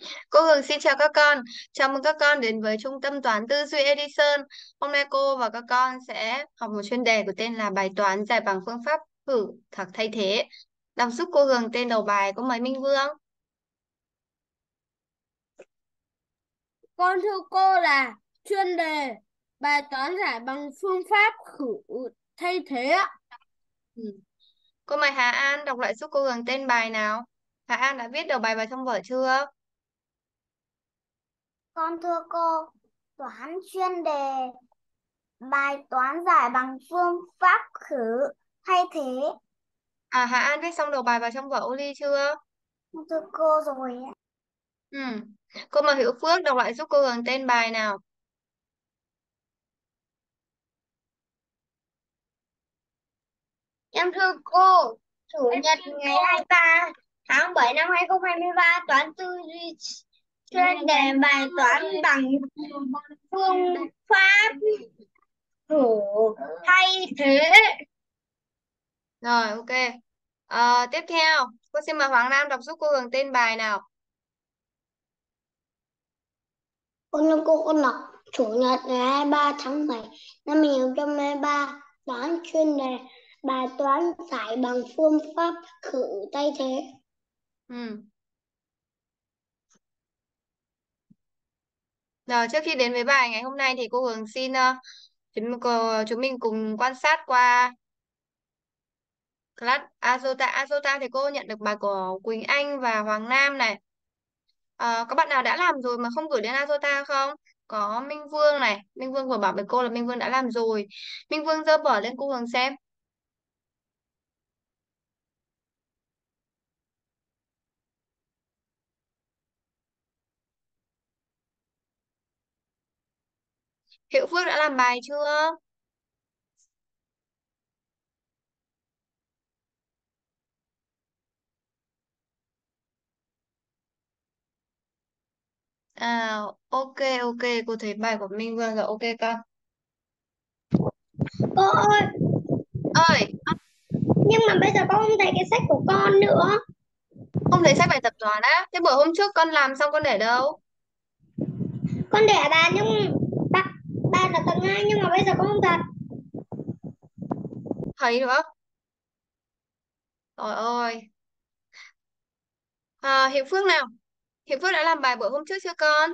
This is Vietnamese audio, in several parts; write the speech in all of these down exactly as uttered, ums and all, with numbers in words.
Cô Hường xin chào các con. Chào mừng các con đến với Trung tâm Toán Tư duy Edison. Hôm nay cô và các con sẽ học một chuyên đề có tên là bài toán giải bằng phương pháp thử thạc thay thế. Đọc giúp cô Hường tên đầu bài có mấy Minh Vương. Con thưa cô là chuyên đề bài toán giải bằng phương pháp khử thay thế ạ. Ừ. Cô mời Hà An đọc lại giúp cô Hường tên bài nào. Hà An đã viết đầu bài vào trong vở chưa? Con thưa cô, toán chuyên đề bài toán giải bằng phương pháp khử thay thế. À, Hà An viết xong đầu bài vào trong vở ô ly chưa? Con thưa cô rồi ạ. Ừ. Cô mời Hữu Phước đọc lại giúp cô Hường tên bài nào. Em thưa cô, chủ nhật ngày hai mươi ba tháng bảy năm hai không hai ba, toán tư duy chuyên đề bài toán bằng phương pháp khử thay thế. Rồi, ok. Ờ, tiếp theo, cô xin mời Hoàng Nam đọc giúp cô Hường tên bài nào. Con thưa cô, con đọc chủ nhật ngày hai mươi ba tháng bảy năm hai không hai ba, toán chuyên đề bài toán giải bằng phương pháp khử thay thế. Ừ. Rồi, trước khi đến với bài ngày hôm nay thì cô Hường xin uh, chúng, cô, chúng mình cùng quan sát qua class Azota. Azota thì cô nhận được bài của Quỳnh Anh và Hoàng Nam này. Ờ, có bạn nào đã làm rồi mà không gửi đến Azota không? Có Minh Vương này. Minh Vương vừa bảo với cô là Minh Vương đã làm rồi. Minh Vương giơ vở lên cô Hường xem. Hiệu Phước đã làm bài chưa? À, ok, ok. Cô thấy bài của Minh Vương rồi. Ok con. Cô ơi, Ơi, nhưng mà bây giờ con không thấy cái sách của con nữa. không thấy sách bài tập toán á? Thế bữa hôm trước con làm xong con để đâu? Con để bà nhưng bà, bà là tầng hai nhưng mà bây giờ con không thật. Thấy nữa. Trời ơi. À, Hiệp Phước nào? Hiệp Phước đã làm bài bữa hôm trước chưa con?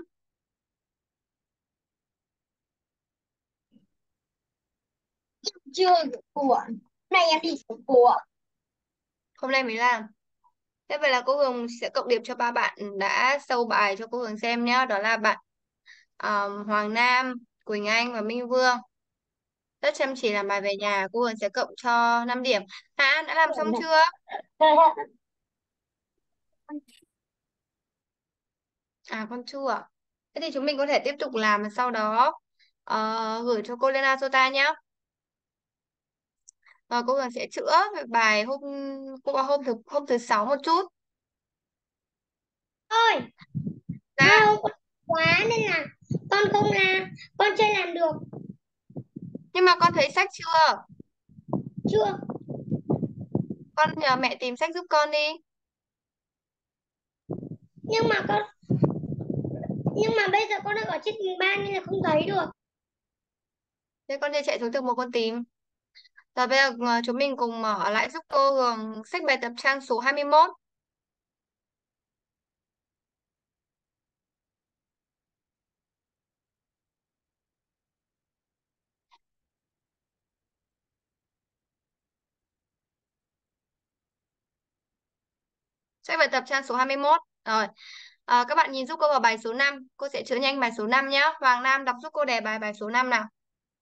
Chưa của này em đi của. Hôm nay mới làm. Thế vậy là cô Hường sẽ cộng điểm cho ba bạn đã sâu bài cho cô Hường xem nhé. Đó là bạn um, Hoàng Nam, Quỳnh Anh và Minh Vương. Rất chăm chỉ làm bài về nhà. Cô Hường sẽ cộng cho năm điểm. Hà An đã làm xong chưa? À con chưa ạ. Thế thì chúng mình có thể tiếp tục làm và sau đó ờ, gửi cho cô Lena Sota nhé. Và cô Hường sẽ chữa về bài hôm cô vào hôm thứ hôm thứ sáu một chút. Ơi, Dạ. mau quá nên là con không làm, con chưa làm được. Nhưng mà con thấy sách chưa? Chưa, Con nhờ mẹ tìm sách giúp con đi. nhưng mà con nhưng mà bây giờ con đang ở trên tầng ba nên là không thấy được. Thế con đi chạy xuống tầng một con tìm. Rồi bây giờ ờ, chúng mình cùng mở lại giúp cô Hường sách bài tập trang số hai mươi mốt. Sách bài tập trang số hai mươi mốt. Rồi. À, các bạn nhìn giúp cô vào bài số năm. Cô sẽ chữa nhanh bài số năm nhé. Hoàng Nam đọc giúp cô đề bài bài số năm nào.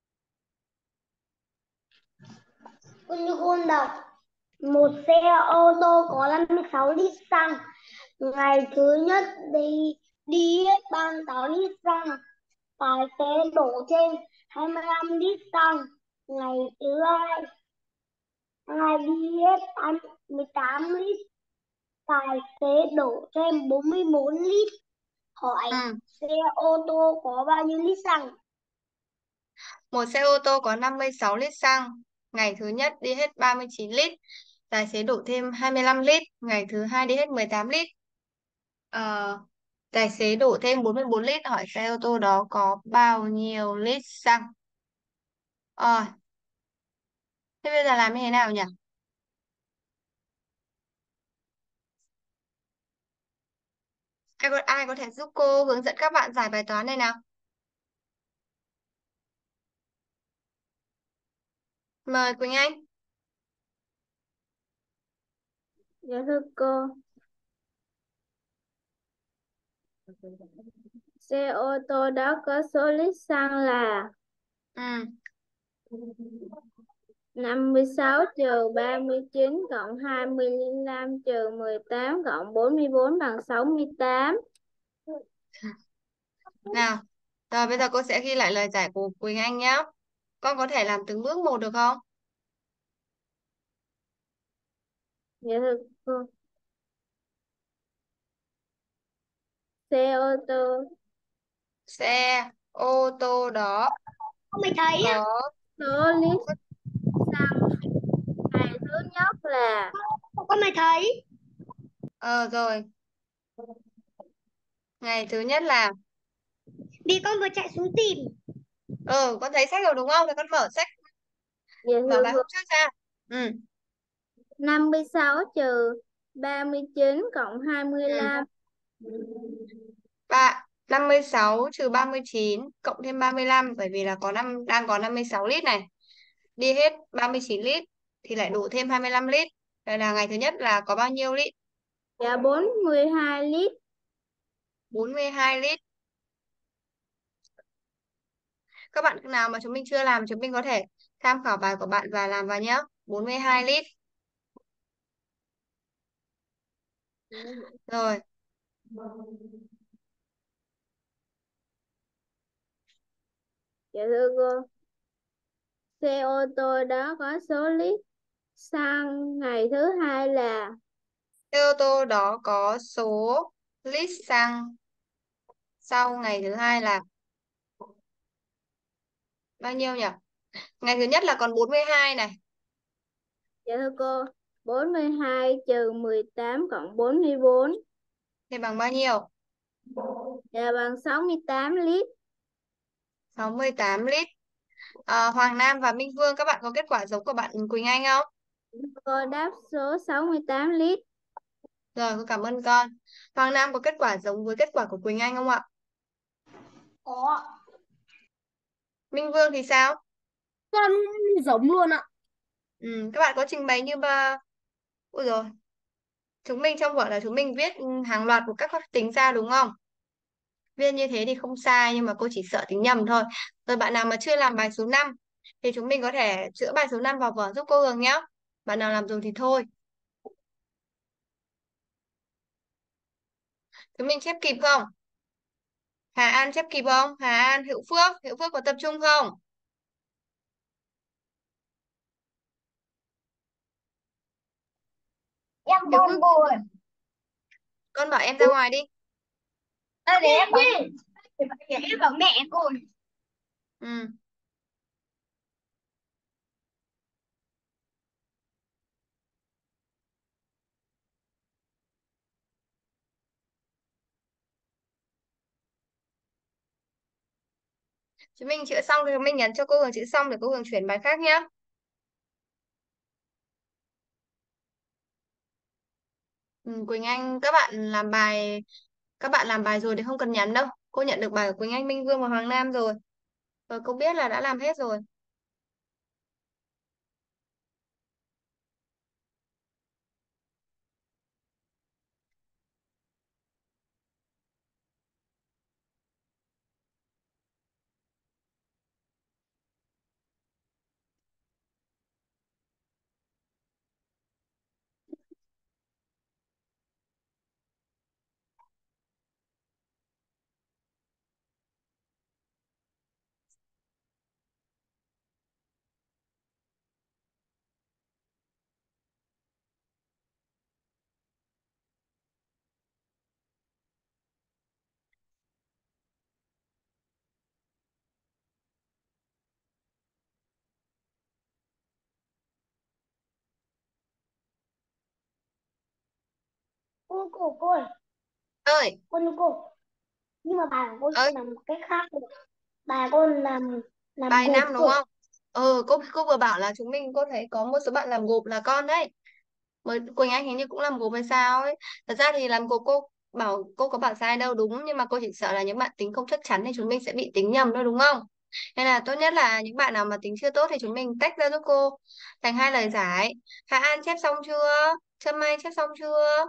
Con như con đọc một xe ô tô có năm mươi sáu lít xăng, ngày thứ nhất đi đi hết ba mươi sáu lít xăng, tài xế đổ trên hai mươi lăm lít xăng. Ngày thứ hai ngày đi hết mười tám lít, tài xế đổ thêm bốn mươi bốn lít. Hỏi Ừ. xe ô tô có bao nhiêu lít xăng? Một xe ô tô có năm mươi sáu lít xăng. Ngày thứ nhất đi hết ba mươi chín lít. Tài xế đổ thêm hai mươi lăm lít. Ngày thứ hai đi hết mười tám lít. Ờ, Tài xế đổ thêm bốn mươi bốn lít, hỏi xe ô tô đó có bao nhiêu lít xăng? Ờ, thế bây giờ làm như thế nào nhỉ? Ai có, ai có thể giúp cô hướng dẫn các bạn giải bài toán này nào? Mời Quỳnh Anh. Dạ thưa cô, xe ô tô đó có số lít xăng là Ừ, năm mươi sáu trừ ba mươi chín cộng hai mươi lăm trừ mười tám cộng bốn mươi bốn bằng sáu mươi tám. nào. Rồi bây giờ cô sẽ ghi lại lời giải của Quỳnh Anh nhé. Con có thể làm từng bước một được không? Dạ thưa cô, xe ô tô Xe ô tô đó Con mày thấy á, có số lít xăng ngày thứ nhất là con mày thấy. ờ rồi, ngày thứ nhất là Vì con vừa chạy xuống tìm. ờ con thấy sách rồi đúng không? Thì con mở sách, dạ mở thưa bài cô, hôm trước ra. Ừ. năm mươi sáu trừ ba mươi chín cộng hai mươi Ừ. lăm. Và năm mươi sáu trừ ba mươi chín cộng thêm ba mươi lăm, bởi vì là có năm đang có năm mươi sáu lít này. Đi hết ba mươi chín lít thì lại đổ thêm hai mươi lăm lít. Đây là ngày thứ nhất là có bao nhiêu lít? Dạ bốn mươi hai lít. bốn mươi hai lít. Các bạn nào mà chúng mình chưa làm, chúng mình có thể tham khảo bài của bạn và làm vào nhé. bốn mươi hai lít. Rồi, Dạ thưa cô, xe ô tô đó có số lít xăng ngày thứ hai là xe ô tô đó có số lít xăng sau ngày thứ hai là bao nhiêu nhỉ? Ngày thứ nhất là còn bốn mươi hai này, dạ thưa cô, bốn mươi hai trừ mười tám cộng bốn mươi bốn thì bằng bao nhiêu? là bằng sáu mươi tám lít. sáu mươi tám lít. À, Hoàng Nam và Minh Vương, các bạn có kết quả giống của bạn Quỳnh Anh không? Cô đáp số sáu mươi tám lít. Rồi, cô cảm ơn con. Hoàng Nam có kết quả giống với kết quả của Quỳnh Anh không ạ? Có. Minh Vương thì sao? Con giống luôn ạ. Ừ, các bạn có trình bày như ba... Ui rồi, chúng mình trong vở là chúng mình viết hàng loạt của các phép tính ra đúng không? Viết như thế thì không sai, nhưng mà cô chỉ sợ tính nhầm thôi. Rồi bạn nào mà chưa làm bài số năm thì chúng mình có thể chữa bài số năm vào vở giúp cô Hường nhé. Bạn nào làm rồi thì thôi. Chúng mình chép kịp không? Hà An chép kịp không? Hà An, Hữu Phước, Hữu Phước có tập trung không? Em Hữu con Phước, buồn. con bảo em ra ngoài đi. Ơ để em bảo, để em bảo mẹ cô. Ừ. Chúng mình chữa xong thì chúng mình nhắn cho cô Hường chữa xong để cô Hường chuyển bài khác nhé. Ừ, Quỳnh Anh, các bạn làm bài các bạn làm bài rồi thì không cần nhắn đâu. Cô nhận được bài của Quỳnh Anh, Minh Vương và Hoàng Nam rồi. Và cô biết là đã làm hết rồi. Cô cô cô ơi, Ơi, cô cô. Nhưng mà bài của cô Ơi, làm một cách khác được. Bài cô làm làm bài gộp năm đúng cơ. không? Ừ, cô cô vừa bảo là chúng mình cô thấy có một số bạn làm gộp là con đấy. Mới Quỳnh Anh hình như cũng làm gộp hay sao ấy. Thật ra thì làm gộp cô bảo cô có bảo sai đâu, đúng, nhưng mà cô chỉ sợ là những bạn tính không chắc chắn thì chúng mình sẽ bị tính nhầm thôi, đúng không? Nên là tốt nhất là những bạn nào mà tính chưa tốt thì chúng mình tách ra giúp cô thành hai lời giải. Hà An chép xong chưa? Trâm Anh chép xong chưa?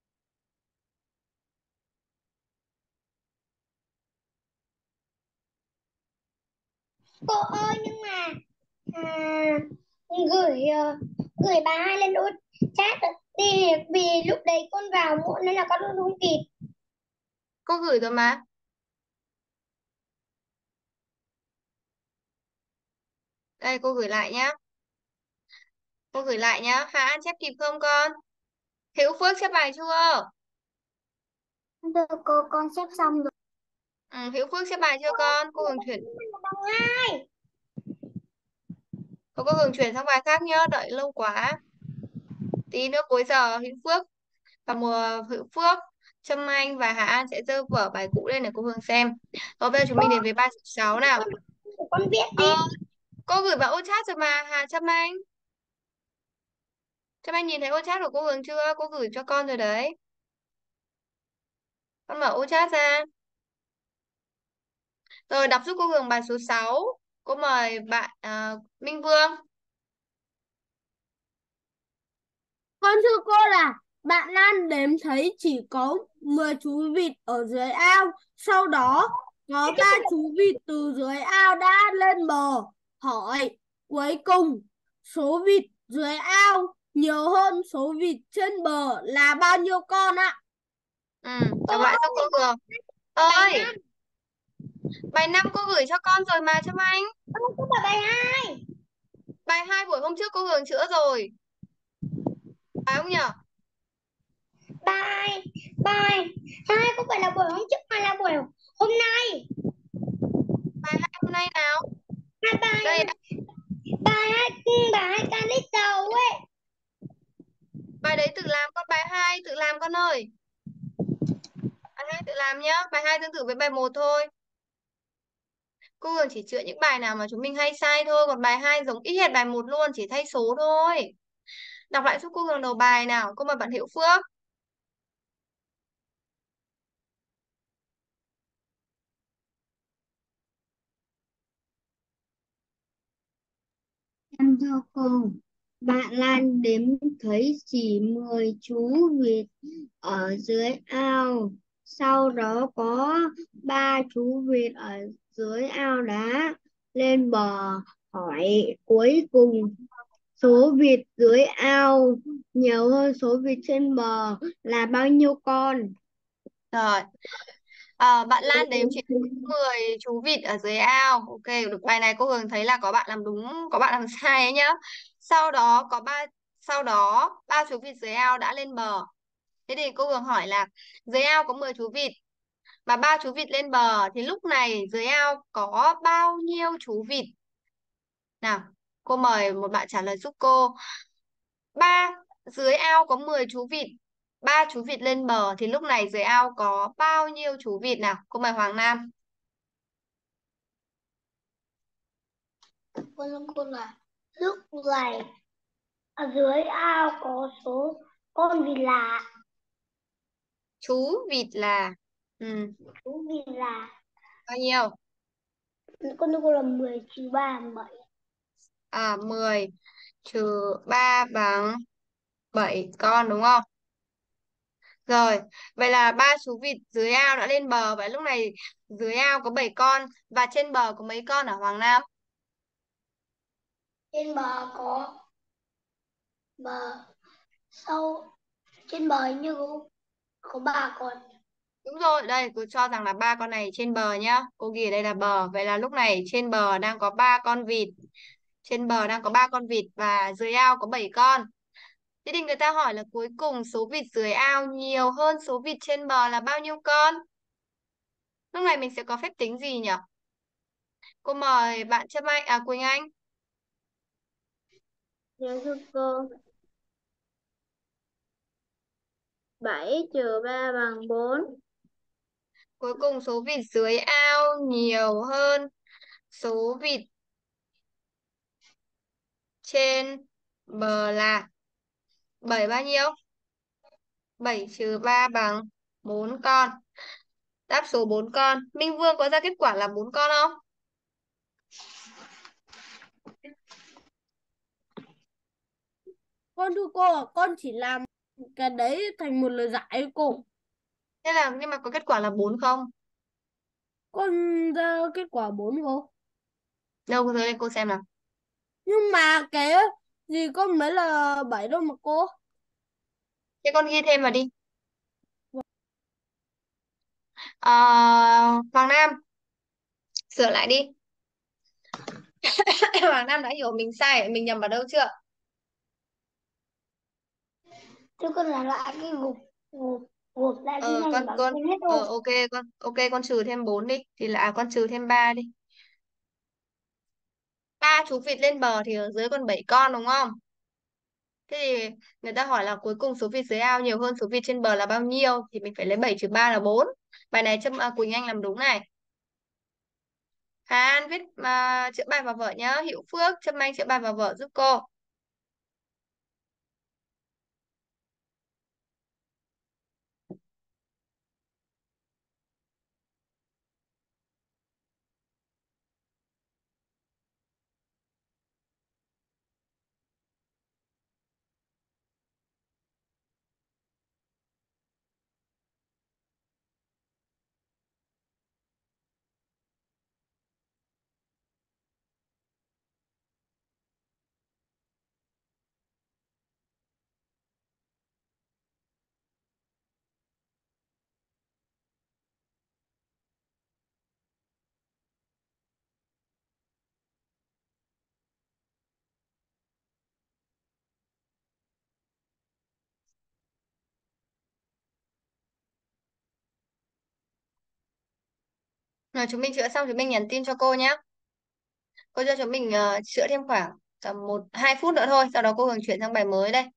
Cô ơi, nhưng mà à, gửi ờ, gửi bài hai lên nút chat đi, vì lúc đấy con vào muộn nên là con không kịp. Cô gửi rồi mà. Đây cô gửi lại nhá. Cô gửi lại nhá. Hà An chép kịp không con? Hữu Phước chép bài chưa? Được, cô con xếp xong rồi. Ừ, Hữu Phước xếp bài chưa con? Cô Hường chuyển Bằng hai. cô, cô Hường chuyển sang bài khác nhá, đợi lâu quá. Tí nữa cuối giờ Hữu Phước và mùa Hữu Phước, Trâm Anh và Hà An sẽ dơ vở bài cũ lên để cô Hường xem. Rồi bây giờ chúng mình đến với bài số sáu nào. Con, con viết Ờ, đi. cô gửi vào ô chat rồi mà Hà Trâm Anh. Trâm Anh nhìn thấy ô chat của cô Hường chưa? Cô gửi cho con rồi đấy. Con mở ô chat ra. Rồi đọc giúp cô Hường bài số sáu. Cô mời bạn à, Minh Vương. Con thưa cô là bạn Lan đếm thấy chỉ có mười chú vịt ở dưới ao. Sau đó có ba chú vịt từ dưới ao đã lên bờ. Hỏi cuối cùng số vịt dưới ao nhiều hơn số vịt trên bờ là bao nhiêu con ạ? Ừ, Cô đọc lại giúp cô ơi, Hường. là bài Ơi, năm. bài năm cô gửi cho con rồi mà Trâm Anh. Con không phải bài hai. Bài hai buổi hôm trước cô Hường chữa rồi. Phải không nhở? Bài bài hai không phải là buổi hôm trước mà là buổi hôm nay. Bài hai hôm nay nào? Hai bài Đây, bài hai bài hai can lít dầu ấy. bài đấy tự làm con, bài hai tự làm con ơi. Bài hai tự làm nhá. Bài hai tương tự với bài một thôi. Cô Hường chỉ chữa những bài nào mà chúng mình hay sai thôi. Còn bài hai giống y hệt bài một luôn, chỉ thay số thôi. Đọc lại giúp cô Hường đầu bài nào. Cô mời bạn Hiểu Phước. Em thưa cô, bạn Lan đếm thấy chỉ mười chú vịt ở dưới ao. Sau đó có ba chú vịt ở dưới ao đá lên bờ. Hỏi cuối cùng số vịt dưới ao nhiều hơn số vịt trên bờ là bao nhiêu con? Rồi. À, bạn Lan đếm chỉ mười chú vịt ở dưới ao. Ok, được bài này cô Hường thấy là có bạn làm đúng, có bạn làm sai ấy nhá. Sau đó có ba sau đó ba chú vịt dưới ao đã lên bờ. Thế thì cô Hường hỏi là dưới ao có mười chú vịt và ba chú vịt lên bờ thì lúc này dưới ao có bao nhiêu chú vịt? Nào, cô mời một bạn trả lời giúp cô. Ba dưới ao có mười chú vịt, ba chú vịt lên bờ thì lúc này dưới ao có bao nhiêu chú vịt nào? Cô mời Hoàng Nam. Con cô là lúc này ở dưới ao có số con vịt là Chú vịt là ừ, chú vịt là bao nhiêu? con cô là mười trừ ba bảy. À, mười trừ ba bằng bảy con đúng không? Rồi, vậy là ba chú vịt dưới ao đã lên bờ. Vậy lúc này dưới ao có bảy con và trên bờ có mấy con ở Hoàng Nam? Trên bờ có bờ sâu, trên bờ như có, có ba con. Đúng rồi, đây cô cho rằng là ba con này trên bờ nhá. Cô ghi ở đây là bờ. Vậy là lúc này trên bờ đang có ba con vịt. Trên bờ đang có ba con vịt và dưới ao có bảy con. Thế thì người ta hỏi là cuối cùng số vịt dưới ao nhiều hơn số vịt trên bờ là bao nhiêu con? Lúc này mình sẽ có phép tính gì nhỉ? Cô mời bạn Trâm Anh, à Quỳnh Anh. Dạ thưa cô, bảy trừ ba bằng bốn. Cuối cùng số vịt dưới ao nhiều hơn số vịt trên bờ là bảy bao nhiêu? bảy trừ ba bằng bốn con. Đáp số bốn con. Minh Vương có ra kết quả là bốn con không? Con thưa cô, con chỉ làm cái đấy thành một lời giải ấy cô. Thế là nhưng mà có kết quả là bốn không? Con ra kết quả bốn cô. Đâu cô lên cô xem nào. Nhưng mà cái gì con mới là bảy đâu mà cô. Thế con ghi thêm vào đi. À, Hoàng Nam sửa lại đi. Hoàng Nam đã hiểu mình sai, mình nhầm vào đâu chưa? Chứ con làm lại cái gục gục gục lại cái Ờ này con bảo con quên hết ờ rồi. ok con ok con trừ thêm bốn đi thì là à, con trừ thêm ba đi. Ba chú vịt lên bờ thì ở dưới còn bảy con đúng không? Thế thì người ta hỏi là cuối cùng số vịt dưới ao nhiều hơn số vịt trên bờ là bao nhiêu thì mình phải lấy bảy trừ ba là bốn. Bài này Trâm à, Quỳnh Anh làm đúng này. Hà An viết mà chữa bài vào vở nhá. Hữu Phước, Trâm Anh chữa bài vào vở giúp cô. Rồi chúng mình chữa xong chúng mình nhắn tin cho cô nhé. Cô cho chúng mình uh, chữa thêm khoảng tầm một hai phút nữa thôi, sau đó cô Hường chuyển sang bài mới đây.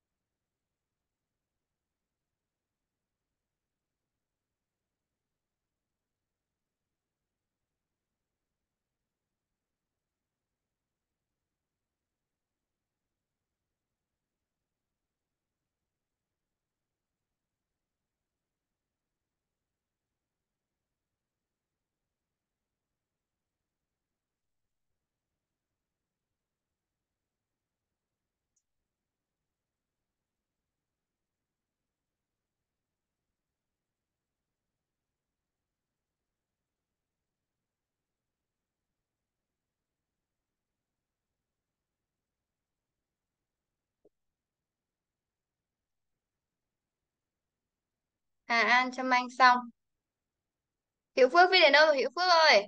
Hà An, Trâm Anh xong. Hữu Phước viết đến đâu rồi Hữu Phước ơi?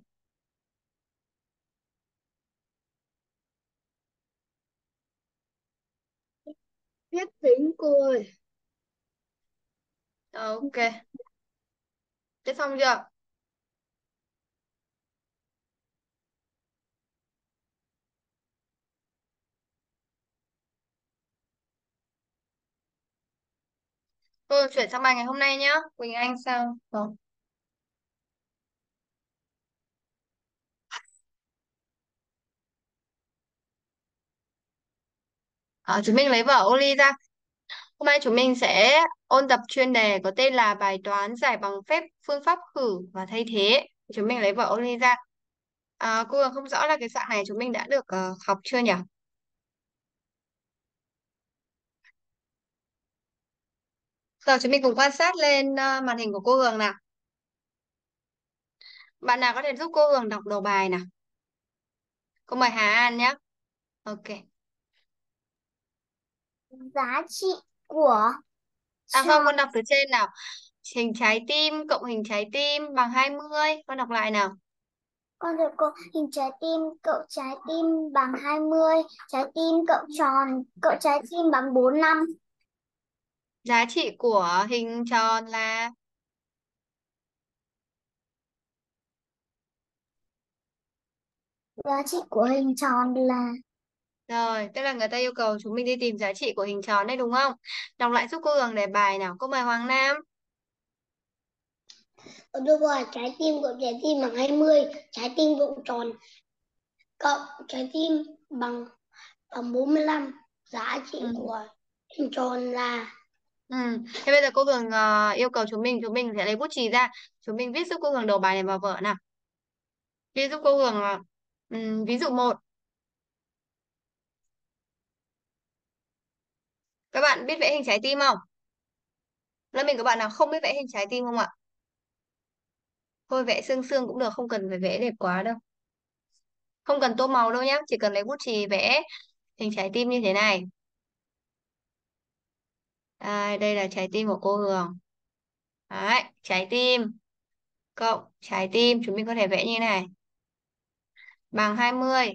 Biết tính cô ơi. Ok. Thế xong chưa? Cô chuyển sang bài ngày hôm nay nhá. Quỳnh Anh xong. Rồi. Ờ, chúng mình lấy vở ô ly ra. Hôm nay chúng mình sẽ ôn tập chuyên đề có tên là bài toán giải bằng phép phương pháp khử và thay thế. Chúng mình lấy vở ô ly ra. À, cô Hường không rõ là cái dạng này chúng mình đã được ờ, học chưa nhỉ? Giờ chúng mình cùng quan sát lên ờ, màn hình của cô Hường nào. Bạn nào có thể giúp cô Hường đọc đầu bài nào? Cô mời Hà An nhé. Ok. Giá trị của À không, con tròn. đọc từ trên nào. Hình trái tim cộng hình trái tim bằng hai mươi. Con đọc lại nào. Con được cô hình trái tim cộng trái tim bằng hai mươi, trái tim cộng tròn cộng trái tim bằng bốn năm. Giá trị của hình tròn là... Giá trị của hình tròn là Rồi, tức là người ta yêu cầu chúng mình đi tìm giá trị của hình tròn đấy đúng không? Đọc lại giúp cô Hường đề bài nào. Cô mời Hoàng Nam. Được rồi, trái tim của trái tim bằng hai mươi, trái tim vụn tròn cộng trái tim bằng bằng bốn mươi lăm, giá trị Ừ. của hình tròn là Ừ. Thế bây giờ cô Hường ờ, yêu cầu chúng mình chúng mình sẽ lấy bút chì ra, chúng mình viết giúp cô Hường đầu bài này vào vở nào. Ghi giúp cô Hường ờ, ừm, ví dụ một. Các bạn biết vẽ hình trái tim không? Lớp mình các bạn nào không biết vẽ hình trái tim không ạ? Thôi vẽ sương sương cũng được, không cần phải vẽ đẹp quá đâu. Không cần tô màu đâu nhá, chỉ cần lấy bút chì vẽ hình trái tim như thế này. À, đây là trái tim của cô Hường. Đấy, trái tim cộng trái tim chúng mình có thể vẽ như này. Bằng hai mươi.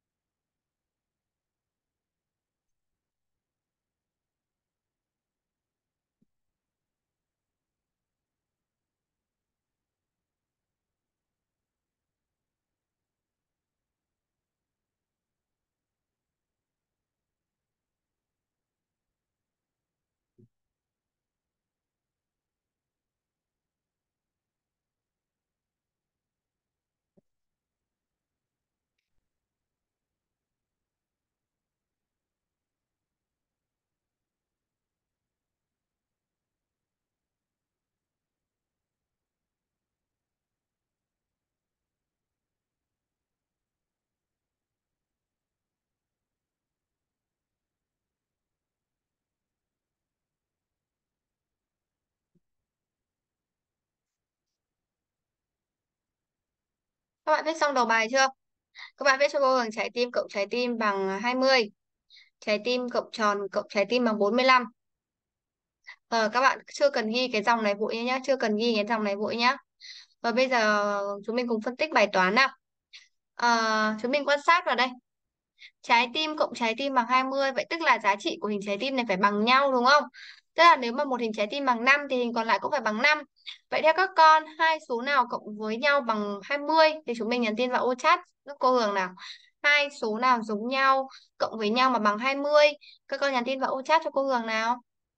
Các bạn viết xong đầu bài chưa? Các bạn viết cho cô Hường trái tim cộng trái tim bằng hai mươi. Trái tim cộng tròn cộng trái tim bằng bốn mươi lăm. Ờ, các bạn chưa cần ghi cái dòng này vội nhá, chưa cần ghi cái dòng này vội nhá. Và bây giờ chúng mình cùng phân tích bài toán nào. Ờ, chúng mình quan sát vào đây. Trái tim cộng trái tim bằng hai mươi, vậy tức là giá trị của hình trái tim này phải bằng nhau đúng không? Tức là nếu mà một hình trái tim bằng năm thì hình còn lại cũng phải bằng năm. Vậy theo các con, hai số nào cộng với nhau bằng hai mươi thì chúng mình nhắn tin vào ô chat giúp cô Hường nào. Hai số nào giống nhau cộng với nhau mà bằng hai mươi, các con nhắn tin vào ô chat cho cô Hường nào.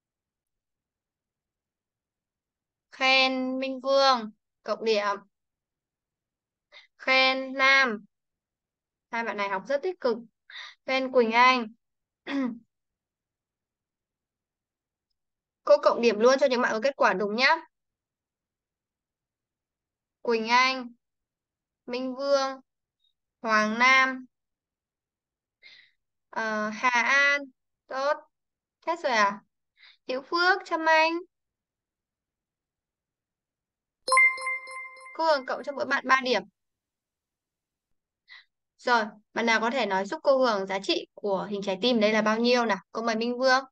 Khen Minh Vương cộng điểm. Khen Nam, hai bạn này học rất tích cực. Khen Quỳnh Anh. Cô cộng điểm luôn cho những bạn có kết quả đúng nhá. Quỳnh Anh, Minh Vương, Hoàng Nam, ờ, Hà An. Tốt. Hết rồi à? Hữu Phước, Trâm Anh. Cô Hường cộng cho mỗi bạn ba điểm. Rồi, bạn nào có thể nói giúp cô Hường giá trị của hình trái tim đây là bao nhiêu nào? Cô mời Minh Vương.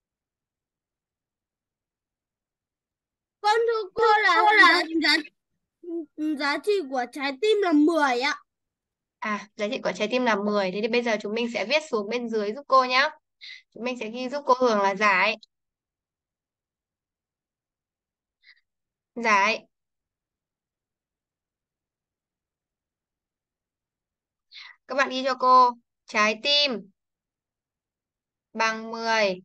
Con thưa cô là giá, giá, giá trị của trái tim là mười ạ. À, giá trị của trái tim là mười. Thế thì bây giờ chúng mình sẽ viết xuống bên dưới giúp cô nhé. Chúng mình sẽ ghi giúp cô Hường là giải. Giải. Các bạn ghi cho cô. Trái tim bằng mười.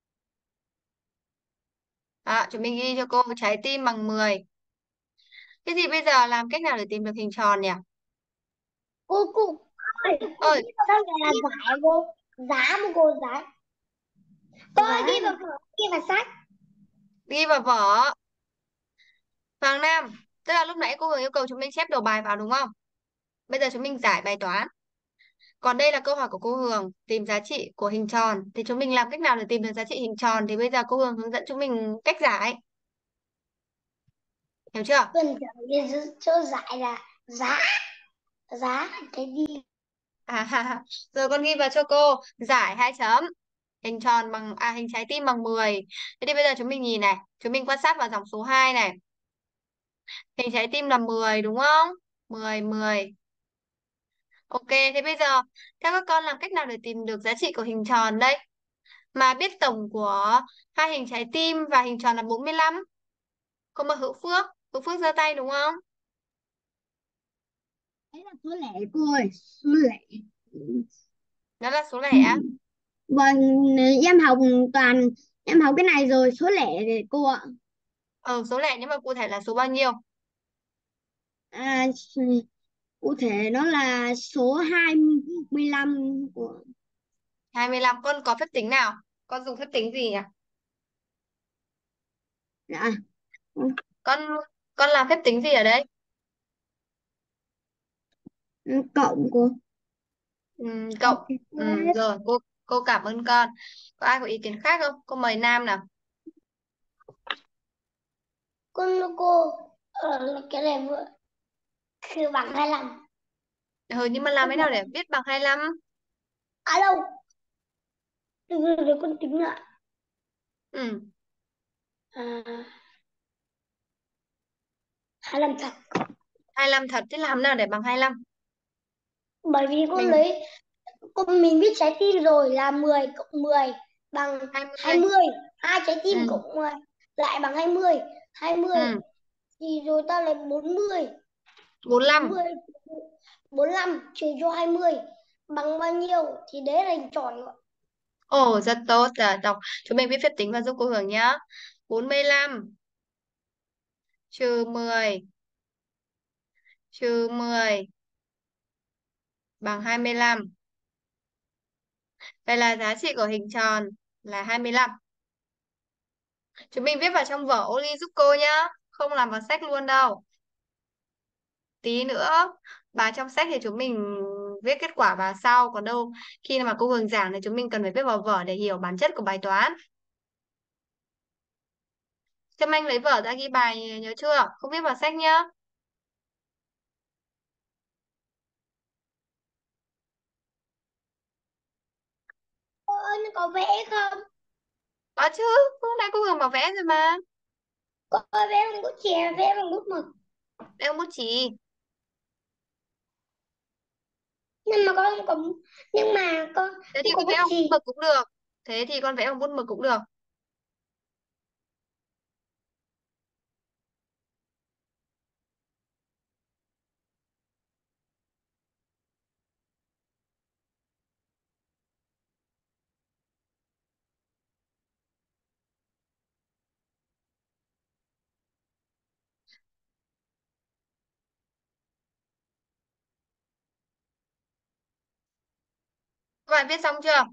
Đó, chúng mình ghi cho cô trái tim bằng mười. Thế thì bây giờ làm cách nào để tìm được hình tròn nhỉ? cô cô ơi, cô Ơi, ghi vào đây là giải cô, giá một cô giải. Cô ơi, ghi giá vào vở, ghi vào sách. ghi vào vở. Hoàng Nam, tức là lúc nãy cô Hường yêu cầu chúng mình chép đầu bài vào đúng không? Bây giờ chúng mình giải bài toán. Còn đây là câu hỏi của cô Hường, tìm giá trị của hình tròn. Thì chúng mình làm cách nào để tìm được giá trị hình tròn? Thì bây giờ cô Hường hướng dẫn chúng mình cách giải. Hiểu chưa? Tuần cái chỗ giải là giá, giá cái gì? À, rồi con ghi vào cho cô. Giải hai chấm. Hình tròn bằng, à hình trái tim bằng mười. Thế thì bây giờ chúng mình nhìn này. Chúng mình quan sát vào dòng số hai này. Hình trái tim là mười đúng không? mười, mười. Ok, thế bây giờ theo các con làm cách nào để tìm được giá trị của hình tròn đây? Mà biết tổng của hai hình trái tim và hình tròn là bốn mươi lăm. Cô mà Hữu Phước, Hữu Phước giơ tay đúng không? Đấy là số lẻ cô ơi, số lẻ. Đó là số Ừ. lẻ. Vâng, em học toàn em học cái này rồi, số lẻ để cô ạ. Ừ, số lẻ nhưng mà cụ thể là số bao nhiêu? À, cụ thể nó là số hai mươi lăm của hai mươi lăm. Con có phép tính nào? Con dùng phép tính gì nhỉ? dạ, Con con làm phép tính gì ở đây? cộng của Ừm, cộng. Ừm, hết. rồi, cô cô cảm ơn con. Có ai có ý kiến khác không? Cô mời Nam nào. Con cô ở cái này vừaคือbằng hai lăm. Ừ, nhưng mà làm thế nào để viết bằng hai mươi lăm? À đâu, từ từ để con tính lại. Ừ, À, hai lăm thật. hai mươi lăm thật. Thế làm nào để bằng hai mươi lăm? Bởi vì con Mình lấy con mình biết trái tim rồi là mười cộng mười bằng hai mươi. hai mươi. Hai trái tim Ừ, cộng mười lại bằng hai mươi. hai mươi ừ, thì rồi ta lấy bốn mươi. bốn mươi lăm. bốn mươi bốn mươi lăm trừ cho hai mươi bằng bao nhiêu thì đấy là hình tròn. Ồ, rất tốt. Giờ đọc, chúng mình viết phép tính và giúp cô Hường nhá. bốn mươi lăm trừ mười trừ mười bằng hai mươi lăm. Đây là giá trị của hình tròn là hai mươi lăm. Chúng mình viết vào trong vở ô ly giúp cô nhá. Không làm vào sách luôn đâu. Tí nữa bài trong sách thì chúng mình viết kết quả vào sau. Còn đâu khi mà cô Hường giảng thì chúng mình cần phải viết vào vở để hiểu bản chất của bài toán. Trâm Anh lấy vở ra ghi bài nhớ chưa? Không viết vào sách nhá. Ơ, nó có vẽ không? Có chứ. Hôm nay cô Hường bảo vẽ rồi mà. Có vẽ bằng bút chì, vẽ bằng bút mực. Đây ông bút chì. Nhưng mà con không có, nhưng mà con Thế thì không có con vẽ bút bằng bút chì. mực cũng được. Thế thì con vẽ bằng bút mực cũng được. Các bạn viết xong chưa?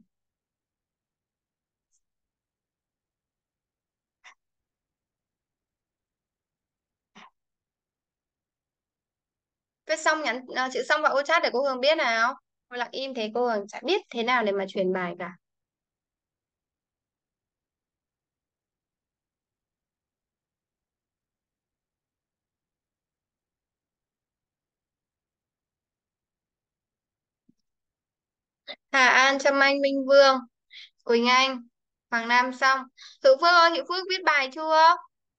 Viết xong nhắn uh, chữ xong vào ô chat để cô Hường biết nào. Hoặc là in thế cô Hường chả biết thế nào để mà truyền bài cả. Hà An, Trâm Anh, Minh Vương, Quỳnh Anh, Hoàng Nam xong. Hữu Phước ơi, Hữu Phước viết bài chưa?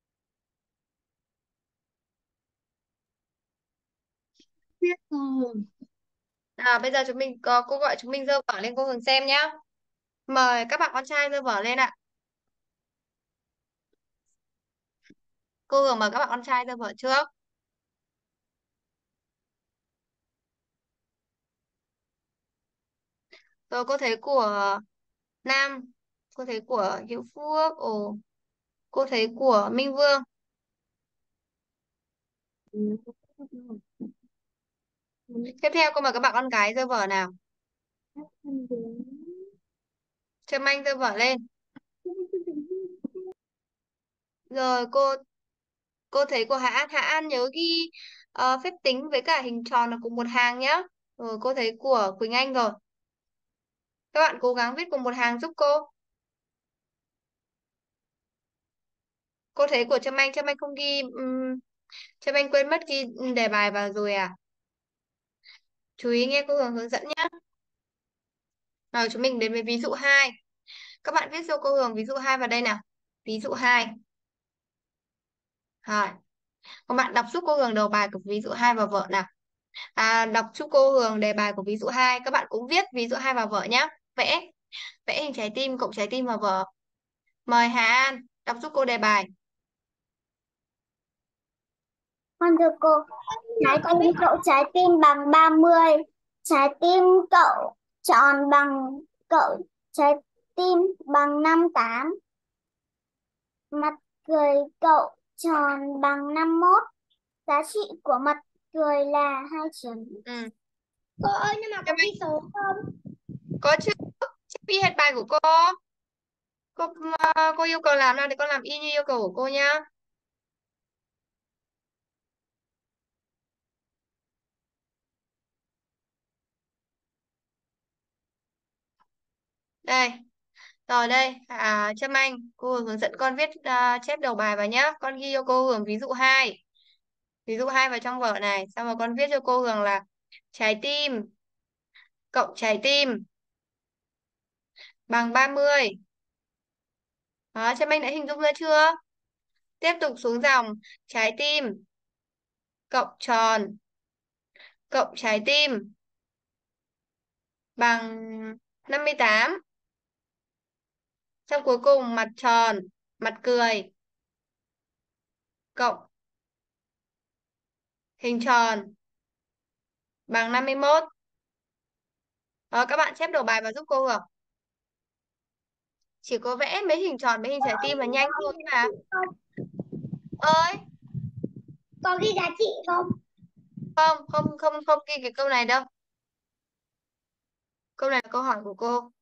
Biết rồi. À, bây giờ chúng mình có cô gọi chúng mình dơ vở lên cô Hường xem nhá. Mời các bạn con trai dơ vở lên ạ. Cô Hường mời các bạn con trai dơ vở trước. Rồi cô thấy của Nam, cô thấy của Hữu Phước, ồ, cô thấy của Minh Vương. Tiếp theo cô mời các bạn con gái dơ vở nào. Trâm Anh dơ vở lên. Rồi cô cô thấy của Hạ An, Hạ An nhớ ghi ờ, phép tính với cả hình tròn là cùng một hàng nhá. Rồi cô thấy của Quỳnh Anh rồi. Các bạn cố gắng viết cùng một hàng giúp cô. Cô thấy của Trâm Anh, Trâm Anh không ghi, um, Trâm Anh quên mất ghi đề bài vào rồi à? Chú ý nghe cô Hường hướng dẫn nhé. Rồi chúng mình đến với ví dụ hai. Các bạn viết cho cô Hường ví dụ hai vào đây nào. Ví dụ hai. Rồi. Các bạn đọc giúp cô Hường đầu bài của ví dụ hai vào vở nào. À, đọc giúp cô Hường đề bài của ví dụ hai. Các bạn cũng viết ví dụ hai vào vở nhé. Vẽ. Vẽ hình trái tim cộng trái tim vào vở. Mời Hà An đọc giúp cô đề bài. Con thưa cô, trái Con tim biết cậu trái tim bằng ba mươi, trái tim cậu tròn bằng cậu trái tim bằng năm mươi tám, mặt cười cậu tròn bằng năm mươi mốt. Giá trị của mặt Rồi là hai chấm. Ừ. Cô ơi, nhưng mà có Trâm ghi Anh số không? có chứ? Ghi hết bài của cô. Cô, ờ, cô yêu cầu làm nào thì con làm y như yêu cầu của cô nhá. Đây. Rồi đây, à, Trâm Anh, cô hướng dẫn con viết à, chép đầu bài vào nhá. Con ghi cho cô Hường ví dụ hai. Ví dụ hai vào trong vở này. Xong rồi con viết cho cô Hường là trái tim cộng trái tim bằng ba mươi. Đó, Trâm Anh đã hình dung ra chưa? Tiếp tục xuống dòng trái tim cộng tròn cộng trái tim bằng năm mươi tám. Xong cuối cùng mặt tròn, mặt cười cộng hình tròn bằng năm mươi mốt. Đó, các bạn chép đầu bài vào giúp cô Hường. Chỉ có vẽ mấy hình tròn, mấy hình trái tim là nhanh Có thôi ghi giá mà. trị không? Ơi, Có ghi giá trị không? không, không, không, không ghi cái câu này đâu. Câu này là câu hỏi của cô.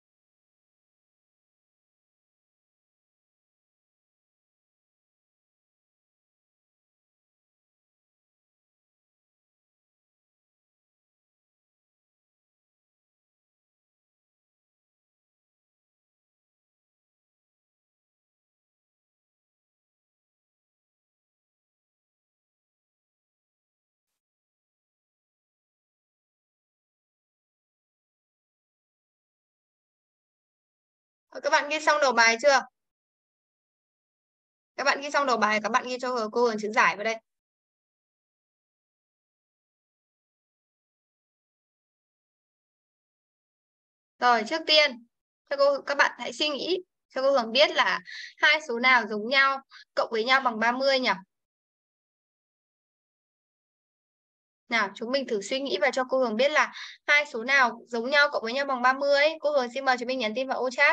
Ờ, các bạn ghi xong đầu bài chưa? Các bạn ghi xong đầu bài, các bạn ghi cho cô Hường chữ giải vào đây. Rồi, trước tiên, cho cô các bạn hãy suy nghĩ cho cô Hường biết là hai số nào giống nhau cộng với nhau bằng ba mươi nhỉ? Nào, chúng mình thử suy nghĩ và cho cô Hường biết là hai số nào giống nhau cộng với nhau bằng ba mươi. Cô Hường xin mời chúng mình nhắn tin vào ô chat.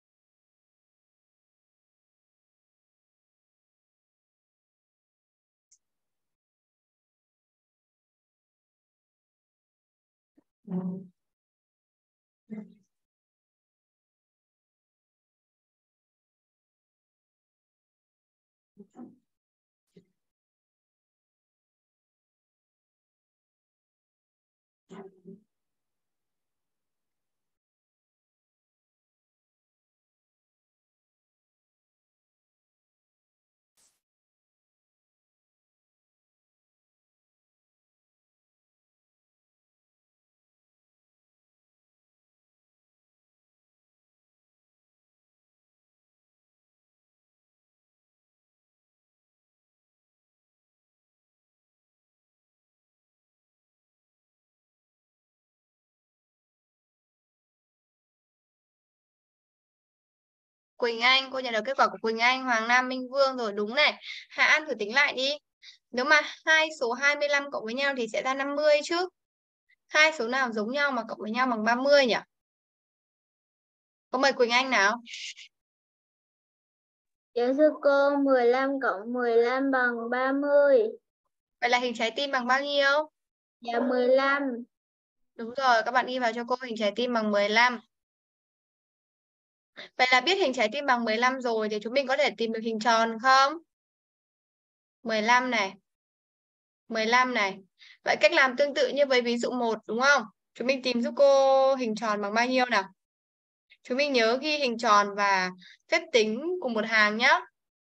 Quỳnh Anh, cô nhận được kết quả của Quỳnh Anh, Hoàng Nam, Minh Vương rồi, đúng này. Hạ An thử tính lại đi. Nếu mà hai số hai mươi lăm cộng với nhau thì sẽ ra năm mươi chứ. Hai số nào giống nhau mà cộng với nhau bằng ba mươi nhỉ? Có mời Quỳnh Anh nào. Dạ thưa cô, mười lăm cộng mười lăm bằng ba mươi. Vậy là hình trái tim bằng bao nhiêu? Dạ mười lăm. Đúng rồi, các bạn ghi vào cho cô hình trái tim bằng mười lăm. Vậy là biết hình trái tim bằng mười lăm rồi thì chúng mình có thể tìm được hình tròn không? mười lăm này, mười lăm này. Vậy cách làm tương tự như với ví dụ một đúng không? Chúng mình tìm giúp cô hình tròn bằng bao nhiêu nào? Chúng mình nhớ ghi hình tròn và phép tính cùng một hàng nhé.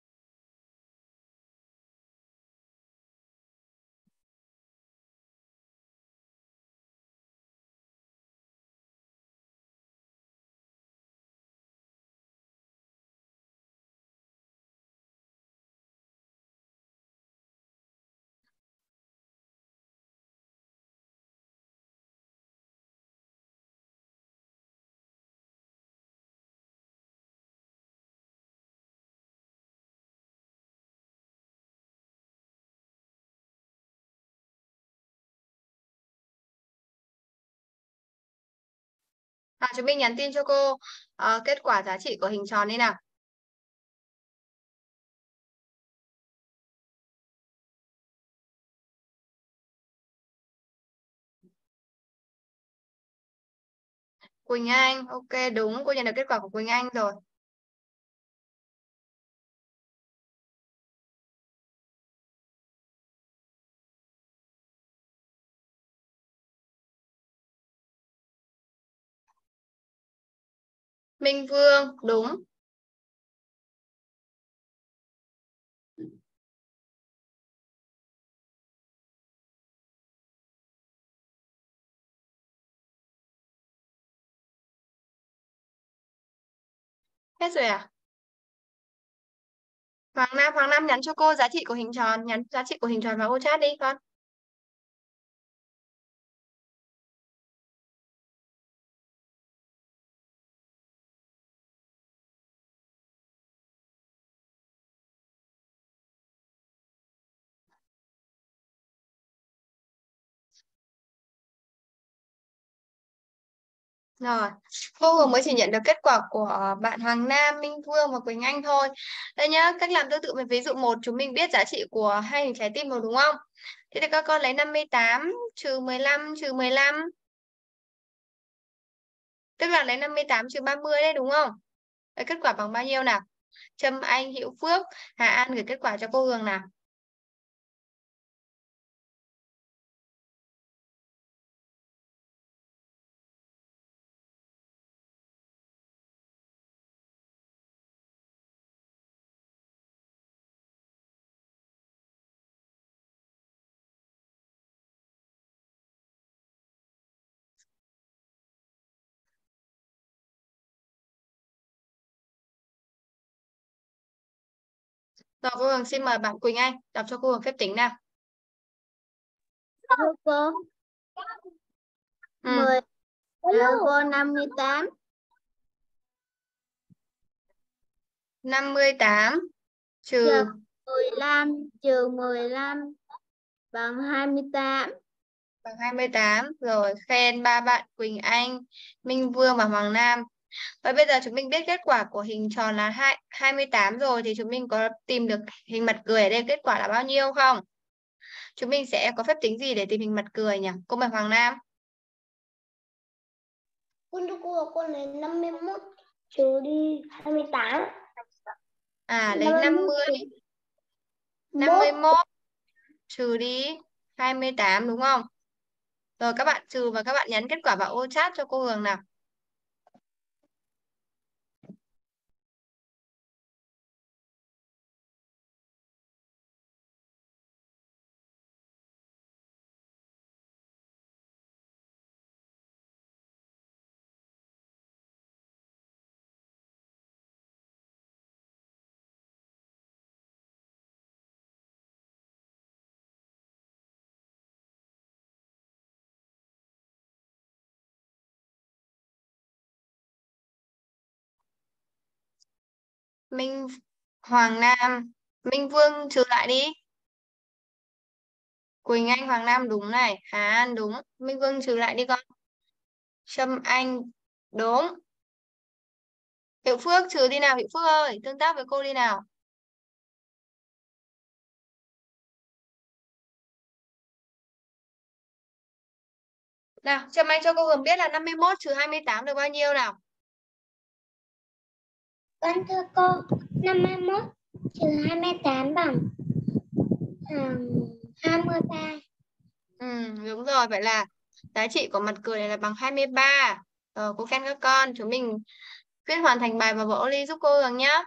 À, chúng mình nhắn tin cho cô ờ, kết quả giá trị của hình tròn đi nào. Quỳnh Anh, ok đúng, cô nhận được kết quả của Quỳnh Anh rồi. Minh Vương, đúng. Hết rồi à? Hoàng Nam, Hoàng Nam nhắn cho cô giá trị của hình tròn, nhắn giá trị của hình tròn vào ô chat đi con. Rồi, cô vừa mới chỉ nhận được kết quả của bạn Hoàng Nam, Minh Vương và Quỳnh Anh thôi. Đây nhá, cách làm tương tự với ví dụ một, chúng mình biết giá trị của hai hình trái tim rồi đúng không? Thế thì các con lấy năm mươi tám trừ mười lăm trừ mười lăm, tức là lấy năm mươi tám trừ ba mươi đấy đúng không? Vậy kết quả bằng bao nhiêu nào? Trâm Anh, Hữu Phước, Hà An gửi kết quả cho cô Hường nào. Rồi cô Hường xin mời bạn Quỳnh Anh đọc cho cô Hường phép tính nào. Thưa cô, Ừ. mười à, cô năm mươi tám năm mươi tám trừ trừ mười lăm trừ mười lăm bằng hai mươi tám. bằng hai mươi tám. Rồi khen ba bạn Quỳnh Anh, Minh Vương và Hoàng Nam. Và bây giờ chúng mình biết kết quả của hình tròn là hai hai mươi tám rồi thì chúng mình có tìm được hình mặt cười ở đây kết quả là bao nhiêu không? Chúng mình sẽ có phép tính gì để tìm hình mặt cười nhỉ? Cô mời Hoàng Nam. Con cho cô là con lấy năm mươi mốt trừ đi hai mươi tám. À lấy năm mươi, năm mươi mốt trừ đi hai mươi tám đúng không? Rồi các bạn trừ và các bạn nhắn kết quả vào ô chat cho cô Hường nào. Minh Hoàng Nam, Minh Vương trừ lại đi. Quỳnh Anh, Hoàng Nam đúng này, Hà An đúng, Minh Vương trừ lại đi con. Trâm Anh đúng. Hiệu Phước trừ đi nào, Hiệu Phước ơi, tương tác với cô đi nào. Nào, Trâm Anh cho cô Hường biết là năm mươi mốt trừ hai mươi tám được bao nhiêu nào? Con thưa cô, năm mươi mốt trừ hai mươi tám bằng um, hai mươi ba. Ừ, đúng rồi, vậy là giá trị của mặt cười này là bằng hai mươi ba. Rồi, cô khen các con, chúng mình viết hoàn thành bài và vỗ ly giúp cô Hường nhá.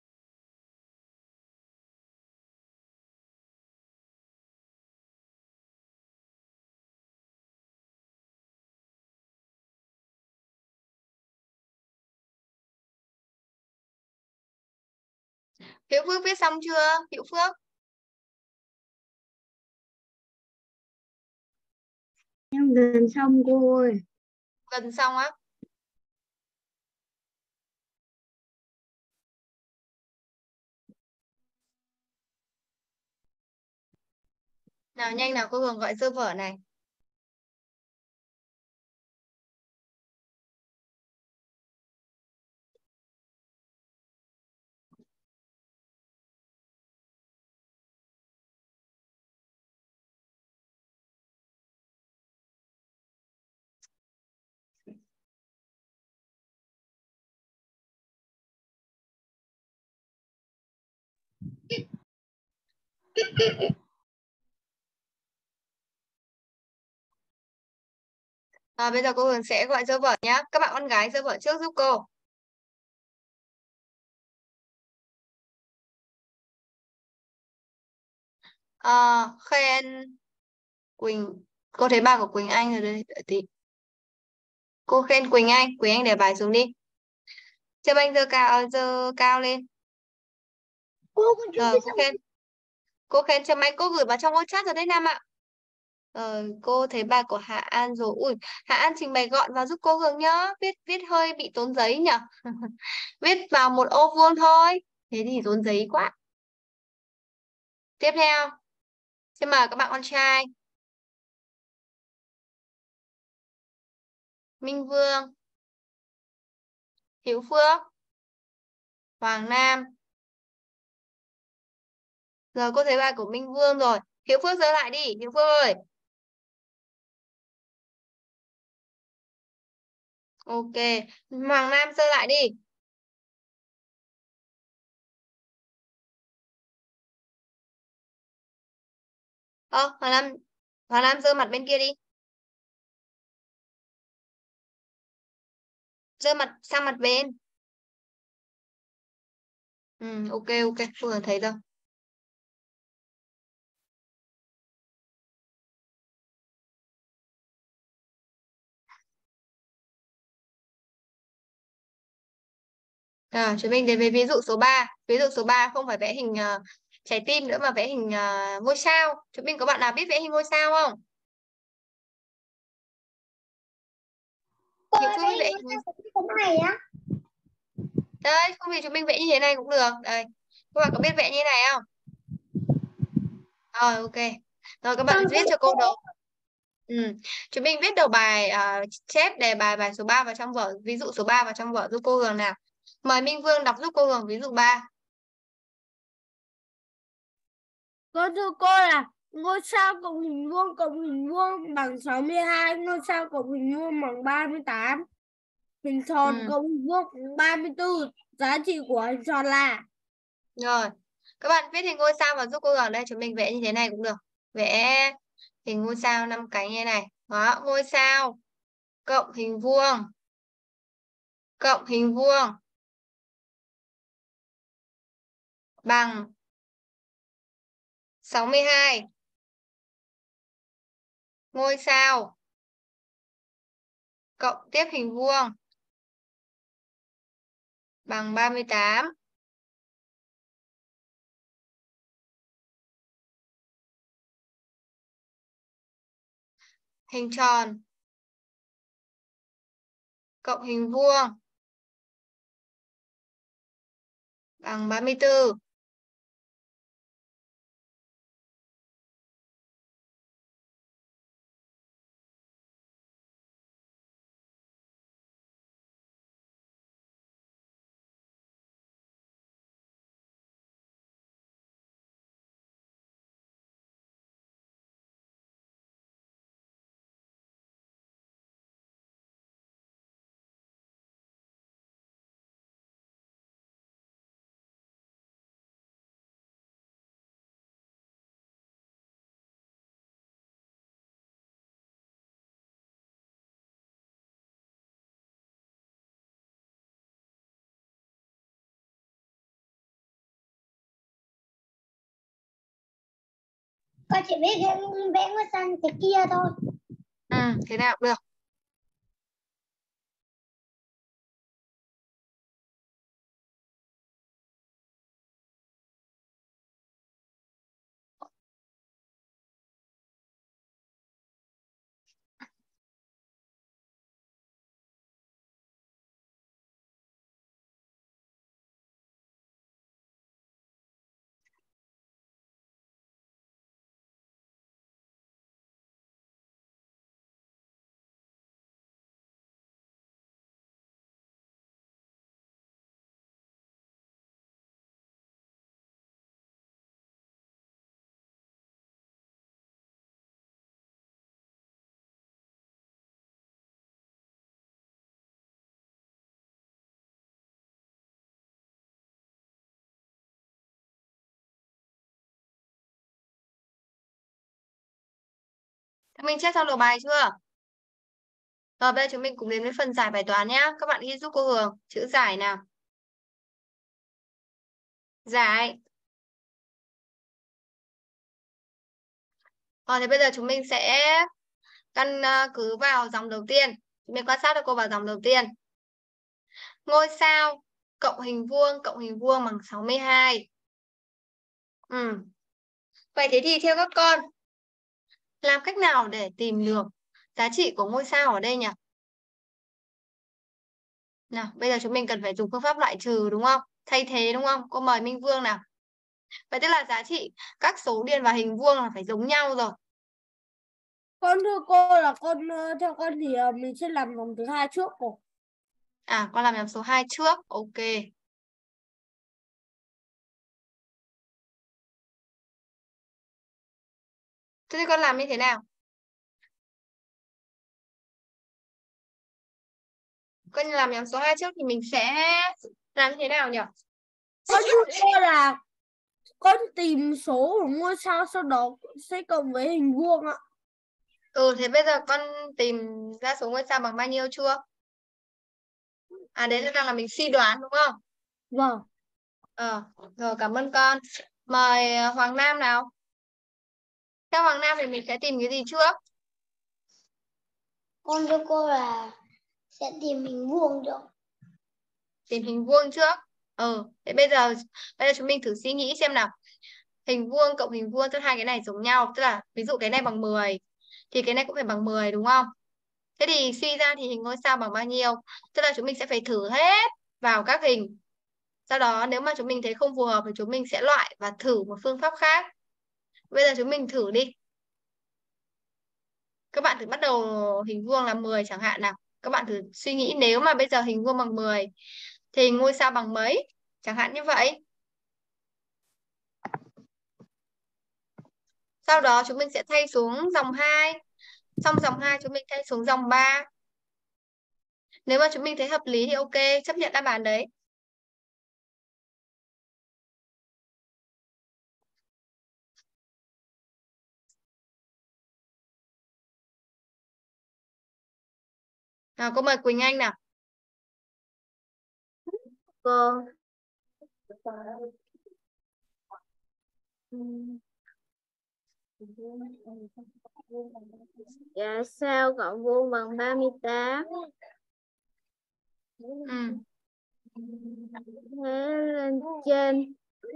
Hiệu Phước viết xong chưa? Hiệu Phước, Em gần xong cô ơi. gần xong á. Nào nhanh nào cô Hường gọi server này. À, bây giờ cô Hường sẽ gọi dơ vở nhá. Các bạn con gái dơ vở trước giúp cô. À, khen Quỳnh. Cô thấy bài của Quỳnh Anh rồi đây. Đợi tí. Cô khen Quỳnh Anh. Quỳnh Anh để bài xuống đi. Châm Anh dơ cao, dơ cao lên. Cô con chưa Rồi biết cô xong. khen. Cô khen Trâm Anh, cô gửi vào trong ô chat rồi đấy Nam ạ. Rồi cô thấy bài của Hạ An rồi. Ui, Hạ An trình bày gọn vào giúp cô Hường nhá. Viết viết hơi bị tốn giấy nhỉ. Viết vào một ô vuông thôi. Thế thì tốn giấy quá. Tiếp theo, xin mời các bạn con trai. Minh Vương, Hiếu Phước, Hoàng Nam. Rồi cô thấy bài của Minh Vương rồi. Hiếu Phước giơ lại đi, Hiếu Phước ơi. Ok, Hoàng Nam giơ lại đi. Ơ, Hoàng Nam, Hoàng Nam giơ mặt bên kia đi. Giơ mặt sang mặt bên. Ừ, ok, ok, cô vừa thấy rồi. À, chúng mình đến với ví dụ số ba. Ví dụ số ba không phải vẽ hình uh, trái tim nữa mà vẽ hình uh, ngôi sao. Chúng mình có bạn nào biết vẽ hình ngôi sao không? Cô Hiếu ơi, Phước bé biết vẽ hình hình ngôi ngôi. sao của cái này á. Đây, không thì chúng mình vẽ như thế này cũng được. Đây, các bạn có biết vẽ như thế này không? Rồi, ok. Rồi các bạn Con viết cũng cho cô đầu. Ừ. Chúng mình viết đầu bài à, chép đề bài bài số ba vào trong vở, ví dụ số ba vào trong vở giúp cô Hường nào. Mời Minh Vương đọc giúp cô Hường ví dụ ba. Con thưa cô là ngôi sao cộng hình vuông cộng hình vuông bằng sáu mươi hai, ngôi sao cộng hình vuông bằng ba mươi tám, hình tròn Ừ. cộng hình vuông bằng ba mươi tư. Giá trị của hình tròn là. Rồi. Các bạn viết hình ngôi sao vào giúp cô Hường đây, chúng mình vẽ như thế này cũng được. Vẽ hình ngôi sao năm cánh như này. Đó, ngôi sao cộng hình vuông cộng hình vuông bằng sáu mươi hai. Ngôi sao cộng tiếp hình vuông bằng ba mươi tám. Hình tròn cộng hình vuông bằng ba mươi tư. con chỉ biết vẽ vẽ ngôi sao thế kia thôi. Ừ, thế nào cũng được. Chúng mình check xong đầu bài chưa? Rồi bây giờ chúng mình cùng đến với phần giải bài toán nhé. Các bạn ghi giúp cô Hường chữ giải nào. Giải. Rồi thì bây giờ chúng mình sẽ căn uh, cứ vào dòng đầu tiên. Chúng mình quan sát cho cô vào dòng đầu tiên. Ngôi sao cộng hình vuông cộng hình vuông bằng sáu mươi hai. Ừ. Vậy thế thì theo các con, làm cách nào để tìm được giá trị của ngôi sao ở đây nhỉ? Nào, bây giờ chúng mình cần phải dùng phương pháp loại trừ đúng không? Thay thế đúng không? Cô mời Minh Vương nào. Vậy tức là giá trị các số điền vào hình vuông là phải giống nhau rồi. Con thưa cô là con ờ, theo con thì ờ, mình sẽ làm vòng thứ hai trước cô. À, con làm nhóm số hai trước. Ok. Thế thì con làm như thế nào? Con làm nhóm số hai trước thì mình sẽ làm như thế nào nhỉ? Con thưa cô là con tìm số của ngôi sao sau đó sẽ cộng với hình vuông ạ. Ừ, thế bây giờ con tìm ra số ngôi sao bằng bao nhiêu chưa? À, đấy là đang là mình suy đoán đúng không? Vâng. Ờ, rồi cảm ơn con. Mời ờ, Hoàng Nam nào. Theo Hoàng Nam thì mình sẽ tìm cái gì trước? Con thưa cô là sẽ tìm hình vuông được. Tìm hình vuông trước. Ừ, thế bây giờ bây giờ chúng mình thử suy nghĩ xem nào. Hình vuông cộng hình vuông, tức hai cái này giống nhau, tức là ví dụ cái này bằng mười thì cái này cũng phải bằng mười đúng không? Thế thì suy ra thì hình ngôi sao bằng bao nhiêu? Tức là chúng mình sẽ phải thử hết vào các hình. Sau đó nếu mà chúng mình thấy không phù hợp thì chúng mình sẽ loại và thử một phương pháp khác. Bây giờ chúng mình thử đi. Các bạn thử bắt đầu hình vuông là mười chẳng hạn nào. Các bạn thử suy nghĩ nếu mà bây giờ hình vuông bằng mười thì ngôi sao bằng mấy? Chẳng hạn như vậy. Sau đó chúng mình sẽ thay xuống dòng hai. Xong dòng hai chúng mình thay xuống dòng ba. Nếu mà chúng mình thấy hợp lý thì ok, chấp nhận đáp án đấy. Nào, cô mời Quỳnh Anh nào. Vâng. Dạ sao cộng vuông bằng ba mươi tám. Ừ. Thế lên trên.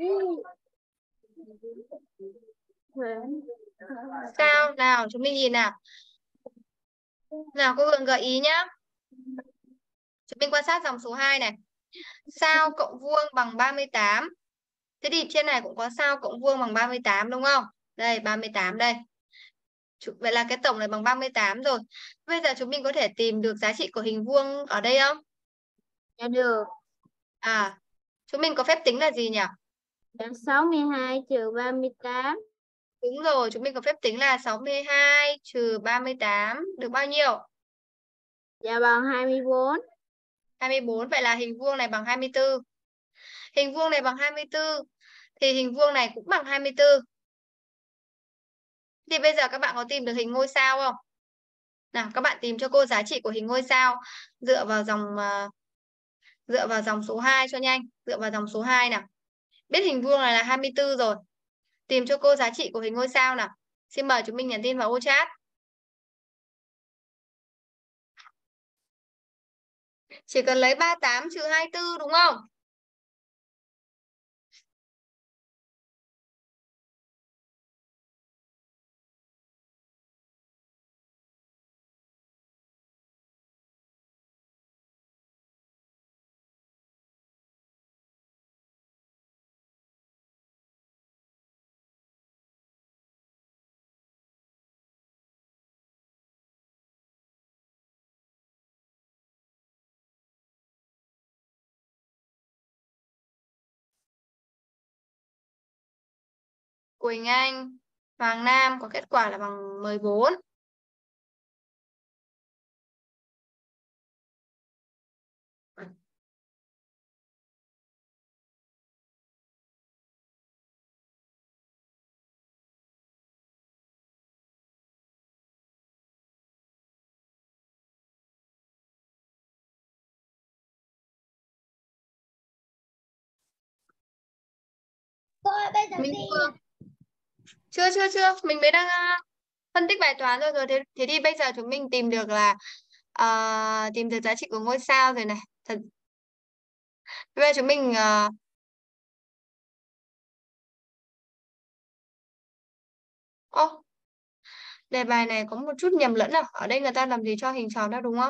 Sao? Nào, chúng mình nhìn nào. Nào, cô Hường gợi ý nhá. Chúng mình quan sát dòng số hai này. Sao cộng vuông bằng ba mươi tám. Thế thì trên này cũng có sao cộng vuông bằng ba mươi tám đúng không? Đây, ba mươi tám đây. Vậy là cái tổng này bằng ba mươi tám rồi. Bây giờ chúng mình có thể tìm được giá trị của hình vuông ở đây không? Dạ được. À, chúng mình có phép tính là gì nhỉ? Dạ sáu mươi hai trừ ba mươi tám. Đúng rồi, chúng mình có phép tính là sáu mươi hai trừ ba mươi tám được bao nhiêu? Dạ bằng hai mươi bốn. hai mươi bốn, vậy là hình vuông này bằng hai mươi tư. Hình vuông này bằng hai mươi tư thì hình vuông này cũng bằng hai mươi tư. Thì bây giờ các bạn có tìm được hình ngôi sao không? Nào, các bạn tìm cho cô giá trị của hình ngôi sao dựa vào dòng uh, dựa vào dòng số hai cho nhanh, dựa vào dòng số hai nào. Biết hình vuông này là hai mươi tư rồi. Tìm cho cô giá trị của hình ngôi sao nào. Xin mời chúng mình nhắn tin vào ô chat. Chỉ cần lấy ba mươi tám trừ hai mươi tư đúng không? Quỳnh Anh, Hoàng Nam có kết quả là bằng mười bốn. ơi, bây giờ Minh đi Phương. Chưa chưa chưa, mình mới đang à, phân tích bài toán rồi rồi thế, thế thì bây giờ chúng mình tìm được là à, tìm được giá trị của ngôi sao rồi này. Thật bây giờ chúng mình à, ô, đề bài này có một chút nhầm lẫn à? Ở đây người ta làm gì cho hình tròn đâu đúng không?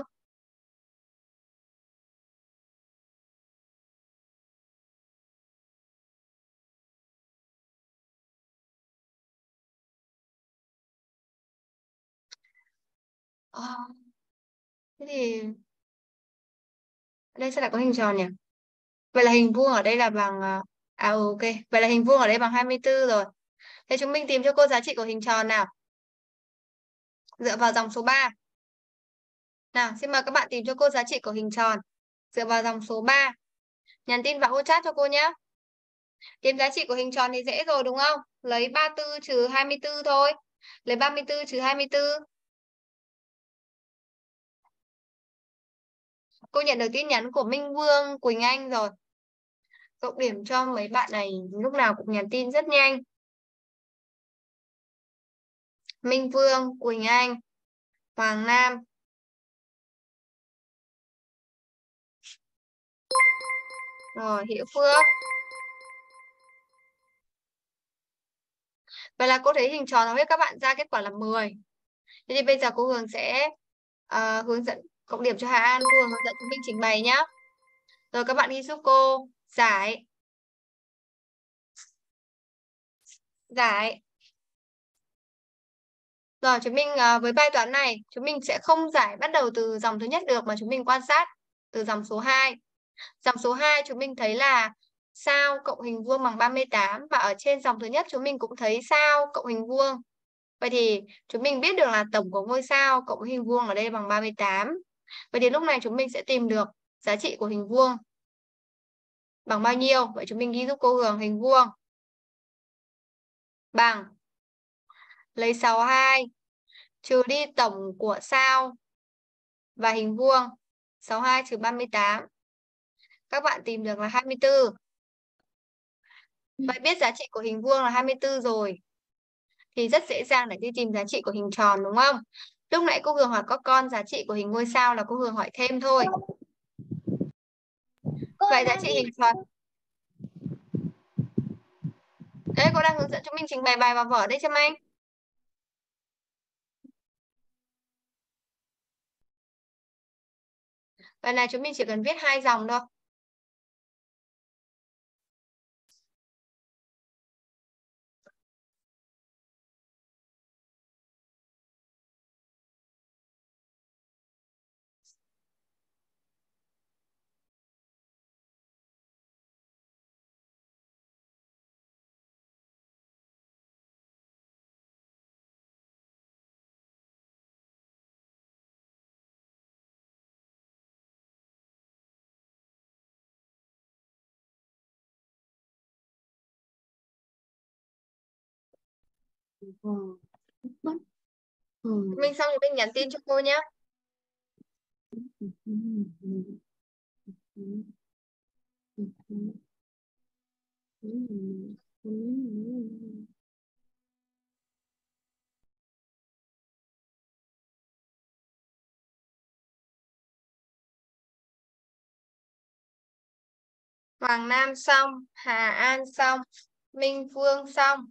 Ờ, thế thì ở đây sẽ lại có hình tròn nhỉ? Vậy là hình vuông ở đây là bằng à à, ừ, ok. Vậy là hình vuông ở đây bằng hai mươi tư rồi. Thế chúng mình tìm cho cô giá trị của hình tròn nào. Dựa vào dòng số ba. Nào, xin mời các bạn tìm cho cô giá trị của hình tròn. Dựa vào dòng số ba. Nhắn tin vào ô chat cho cô nhé. Tìm giá trị của hình tròn thì dễ rồi đúng không? Lấy ba mươi tư trừ hai mươi tư thôi. Lấy ba mươi tư trừ hai mươi tư. Cô nhận được tin nhắn của Minh Vương, Quỳnh Anh rồi. Cộng điểm cho mấy bạn này lúc nào cũng nhắn tin rất nhanh. Minh Vương, Quỳnh Anh, Hoàng Nam. Rồi, Hiễu Phước. Vậy là cô thấy hình tròn hầu hết các bạn ra kết quả là mười. Thế thì bây giờ cô Hường sẽ ờ, hướng dẫn cộng điểm cho Hà An. Cô Hường hướng dẫn chúng mình trình bày nhá. Rồi các bạn ghi giúp cô. Giải. Giải. Rồi chúng mình ờ, với bài toán này chúng mình sẽ không giải bắt đầu từ dòng thứ nhất được mà chúng mình quan sát từ dòng số hai. Dòng số hai chúng mình thấy là sao cộng hình vuông bằng ba mươi tám và ở trên dòng thứ nhất chúng mình cũng thấy sao cộng hình vuông. Vậy thì chúng mình biết được là tổng của ngôi sao cộng với hình vuông ở đây bằng ba mươi tám. Vậy thì lúc này chúng mình sẽ tìm được giá trị của hình vuông bằng bao nhiêu? Vậy chúng mình ghi giúp cô Hường hình vuông bằng lấy sáu mươi hai trừ đi tổng của sao và hình vuông. sáu mươi hai trừ ba mươi tám. Các bạn tìm được là hai mươi tư. Vậy biết giá trị của hình vuông là hai mươi tư rồi. Thì rất dễ dàng để đi tìm giá trị của hình tròn đúng không? Lúc nãy cô Hường hỏi có con giá trị của hình ngôi sao là cô Hường hỏi thêm thôi. cô Vậy giá đang trị ghi. hình tròn. Đấy, cô đang hướng dẫn chúng mình trình bày bài vào vở đây cho anh. Vậy này chúng mình chỉ cần viết hai dòng thôi. Ờ, bất ờ, Mình xong thì mình nhắn tin cho cô nhé. ừ, ừ, ừ, ừ, ừ, ừ, ừ, ừ, ừ. Hoàng Nam xong, Hà An xong, Minh Phương xong.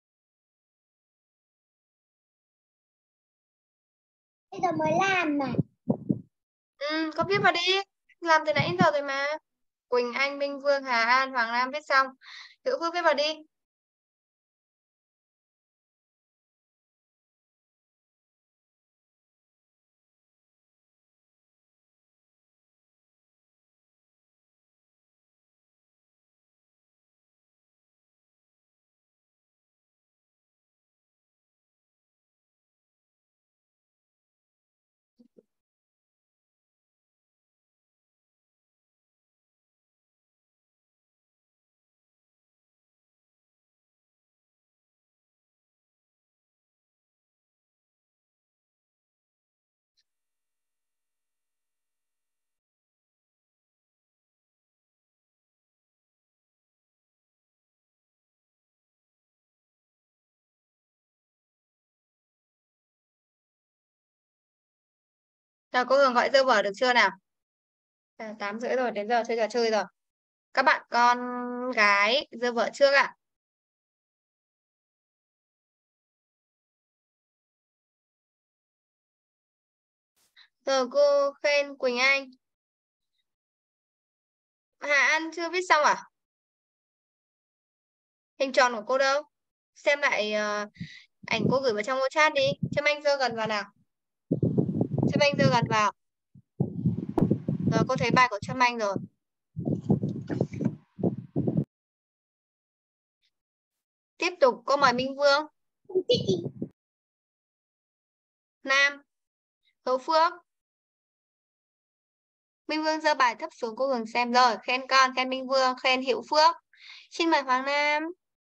Bây giờ mới làm mà. Ừ, có viết vào đi. Làm từ nãy đến giờ rồi mà. Quỳnh Anh, Minh Vương, Hà An, Hoàng Nam viết xong. Hữu Phước viết vào đi. Nào cô Hường gọi dơ vở được chưa nào? À, tám rưỡi rồi, đến giờ chơi trò chơi rồi. Các bạn con gái dơ vở trước ạ. Giờ cô khen Quỳnh Anh. Hà An chưa viết xong à? Hình tròn của cô đâu? Xem lại uh, ảnh cô gửi vào trong chat đi. Trâm Anh dơ gần vào nào. Trâm Anh dơ gần vào. Rồi cô thấy bài của Trâm Anh rồi. Tiếp tục cô mời Minh Vương. Nam. Hữu Phước. Minh Vương giơ bài thấp xuống cô Hường xem rồi. Khen con, khen Minh Vương, khen Hữu Phước. Xin mời Hoàng Nam.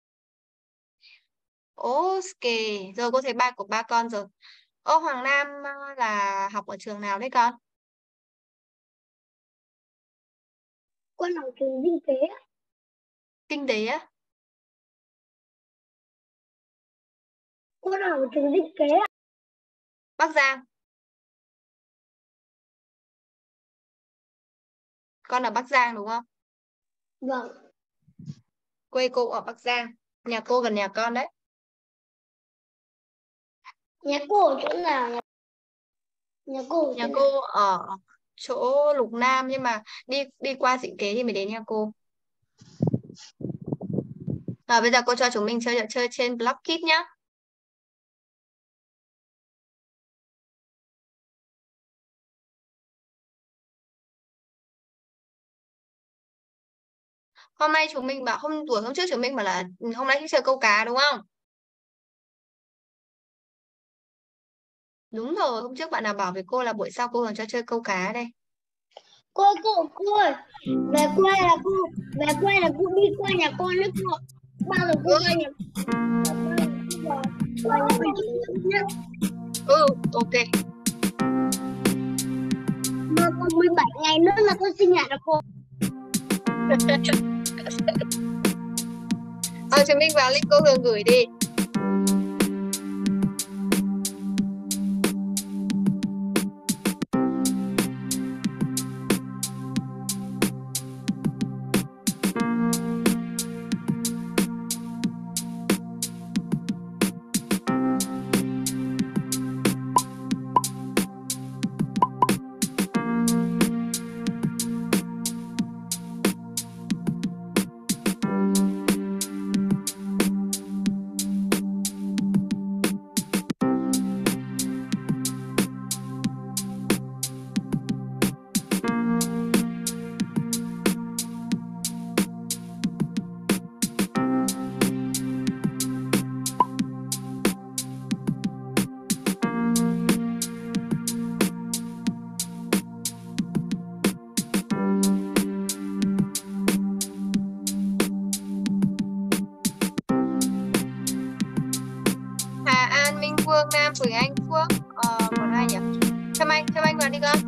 Ok, rồi cô thấy bài của ba con rồi. Ô Hoàng Nam là học ở trường nào đấy con? Con học trường kinh tế. Kinh tế á? Con học trường kinh tế. Bắc Giang. Con ở Bắc Giang đúng không? Vâng. Quê cô ở Bắc Giang. Nhà cô gần nhà con đấy. Nhà cô ở chỗ nào? Nhà, nhà cô ở Nhà chỗ nào? cô ở chỗ Lục Nam nhưng mà đi đi qua Dĩnh Kế thì mới đến nhà cô. Rồi bây giờ cô cho chúng mình chơi trò chơi trên Block Kids nhá. Hôm nay chúng mình bảo hôm tuổi hôm trước chúng mình bảo là hôm nay chơi câu cá đúng không? Đúng rồi, hôm trước bạn nào bảo với cô là buổi sau cô còn cho chơi câu cá đây. Cô cô cô ơi, về quê là cô về quê là cô đi qua nhà con đấy cô. Bao giờ cô qua nhà qua nhà con chị nhé. Ừ, ok. Mà còn mười bảy ngày nữa là con sinh nhật là cô. Ờ, chúng mình vào link cô Hường gửi đi. Hà An, Minh Vương, Nam, Quỳnh Anh, Phước. Ờ, còn ai nhỉ? Trâm Anh, Trâm Anh vào đi con.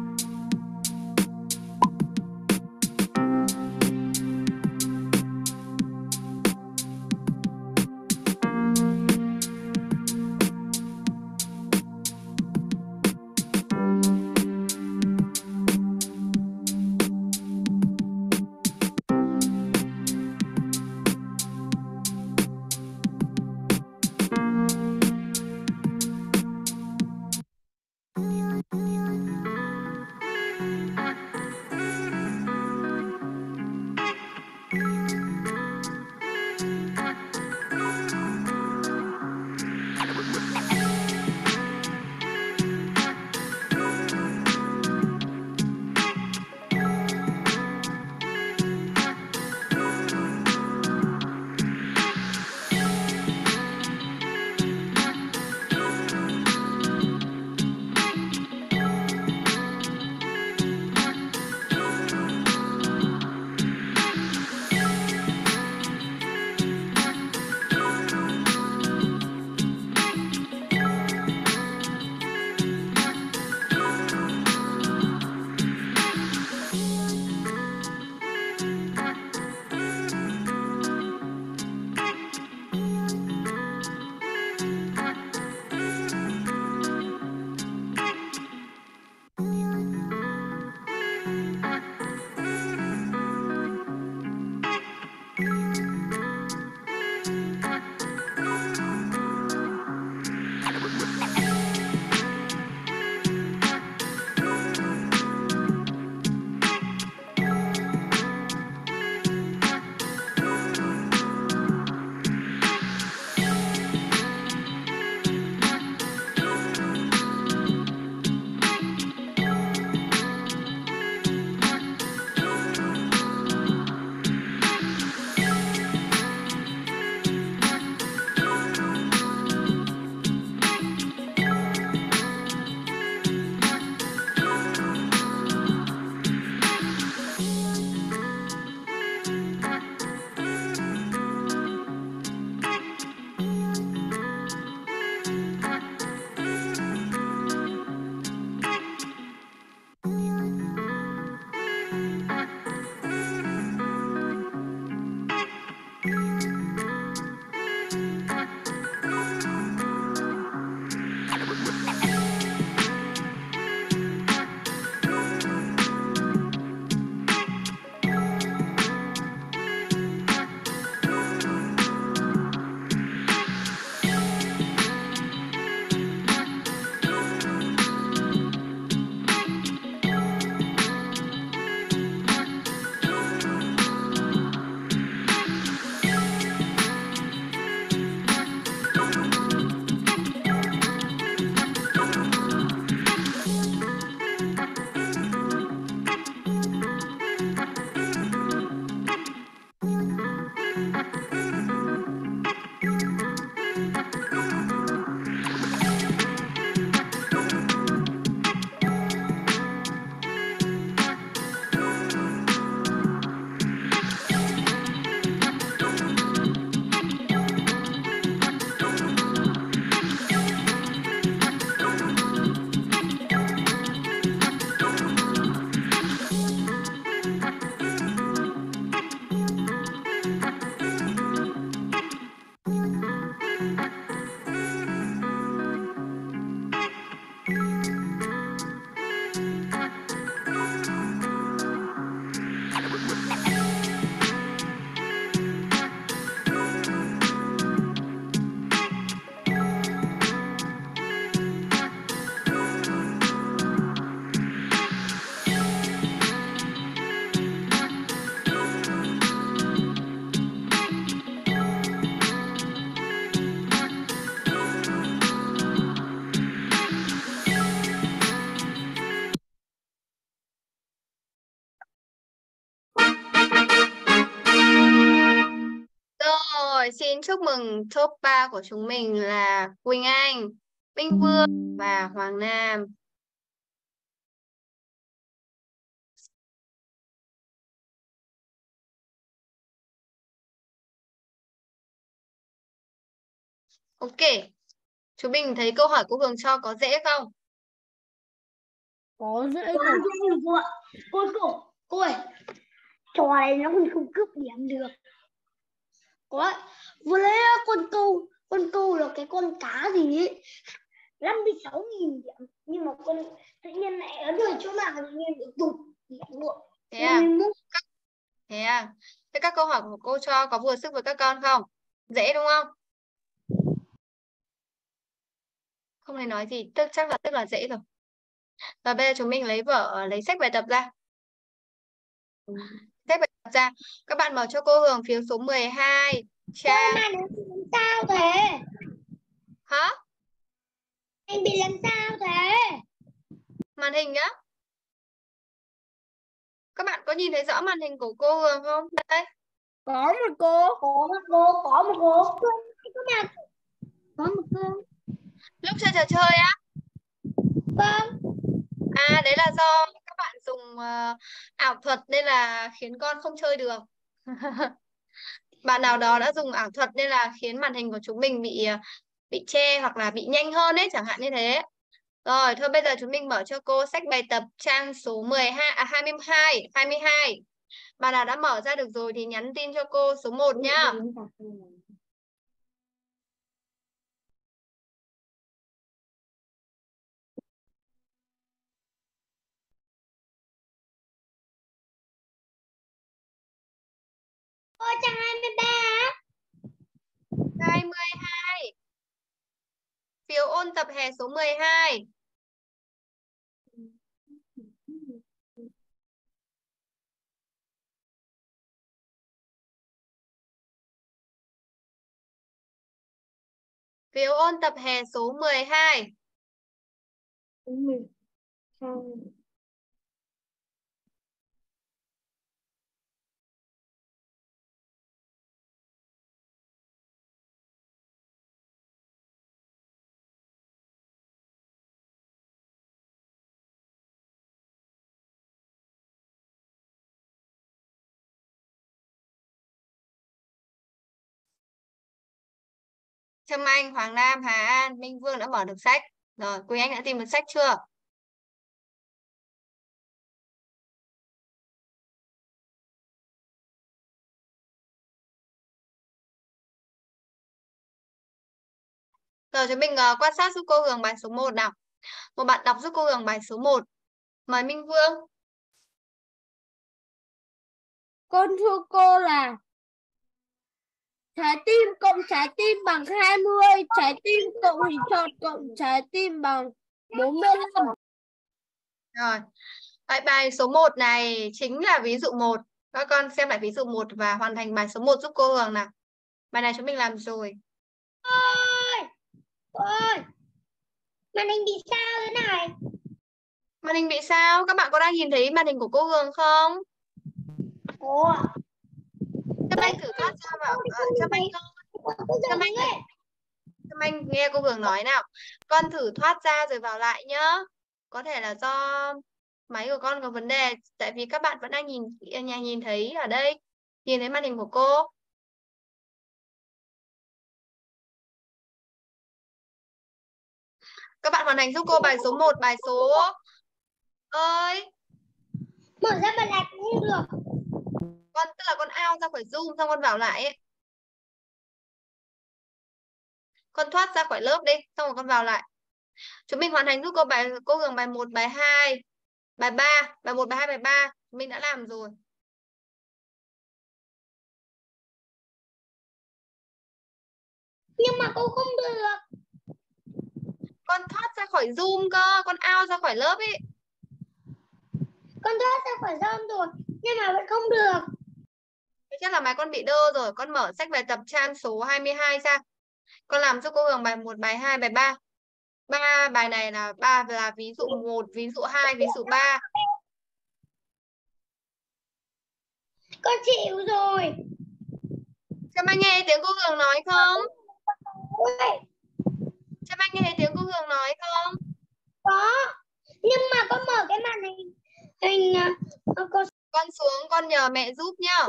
Rồi, xin chúc mừng top ba của chúng mình là Quỳnh Anh, Minh Vương và Hoàng Nam. Ok, chúng mình thấy câu hỏi cô Hường cho có dễ không? Có dễ Quá không? dễ cô ạ. Cô cô cô ơi, trò này nó còn không cướp điểm được. Có vừa lấy con câu con câu là cái con cá gì ấy, năm mươi sáu nghìn điểm, nhưng mà con tự nhiên lại ở đời chỗ nào tự nhiên được tụt điểm luôn. Thế à? năm mươi mốt. Thế à? Thế các câu hỏi của cô cho có vừa sức với các con không? Dễ đúng không? Không hề nói gì, tức chắc là tức là dễ rồi. Và bây giờ chúng mình lấy vở, lấy sách bài tập ra. Sách bài tập ra. Các bạn mở cho cô Hường phiếu số mười hai. Trang. Mà nó bị làm sao thế? Hả? Anh bị làm sao thế? Màn hình á? Các bạn có nhìn thấy rõ màn hình của cô Hường không? Đây. Có một cô. Có một cô, có một cô. Có nào? Có một cô. Lúc chơi trò chơi á? Vâng. À, đấy là do các bạn dùng uh, ảo thuật nên là khiến con không chơi được. Bạn nào đó đã dùng ảo thuật nên là khiến màn hình của chúng mình bị bị che hoặc là bị nhanh hơn ấy, chẳng hạn như thế. Rồi, thôi bây giờ chúng mình mở cho cô sách bài tập trang số mười hai, à hai mươi hai, hai mươi hai. Bạn nào đã mở ra được rồi thì nhắn tin cho cô số một nhá. Cô trang hai mươi ba. hai mươi hai. Phiếu ôn tập hè số mười hai. Phiếu ôn tập hè số mười hai. Trâm Anh, Hoàng Nam, Hà An, Minh Vương đã mở được sách. Rồi, Quỳnh Anh đã tìm được sách chưa? Rồi chúng mình uh, quan sát giúp cô Hường bài số một nào. Một bạn đọc giúp cô Hường bài số một. Mời Minh Vương. Con thưa cô là trái tim cộng trái tim bằng hai mươi, trái tim cộng hình tròn cộng trái tim bằng bốn mươi lăm. Rồi. Vậy bài số một này chính là ví dụ một. Các con xem lại ví dụ một và hoàn thành bài số một giúp cô Hường nào. Bài này chúng mình làm rồi. Ôi, ôi, màn hình bị sao thế này? Màn hình bị sao? Các bạn có đang nhìn thấy màn hình của cô Hường không? Cô ạ. Trâm Anh thử thoát ra vào. Uh, Trâm Anh ơi. Trâm Anh ơi. Trâm Anh nghe cô Hường nói nào. Con thử thoát ra rồi vào lại nhá. Có thể là do máy của con có vấn đề. Tại vì các bạn vẫn đang nhìn nhà nhìn thấy ở đây. Nhìn thấy màn hình của cô. Các bạn hoàn thành giúp cô bài số một, bài số ơi. Mở ra bàn đạp cũng không được. Con tức là con out ra khỏi Zoom xong con vào lại ấy. Con thoát ra khỏi lớp đi, xong rồi con vào lại. Chúng mình hoàn thành giúp cô bài cô Hường bài một, bài hai, bài ba, bài một, bài hai, bài ba mình đã làm rồi. Nhưng mà cô không được. Con thoát ra khỏi Zoom cơ, con out ra khỏi lớp ấy. Con thoát ra khỏi Zoom rồi, nhưng mà vẫn không được. Thế chắc là máy con bị đơ rồi. Con mở sách bài tập trang số hai mươi hai ra. Con làm giúp cô Hường bài một, bài hai, bài ba. Ba bài này là ba là ví dụ một, ví dụ hai, ví dụ ba. Con chịu rồi. Các bạn nghe tiếng cô Hường nói không? Các bạn nghe thấy tiếng cô Hường nói không? Có. Nhưng mà con mở cái màn hình hình uh, con Con xuống con nhờ mẹ giúp nhá.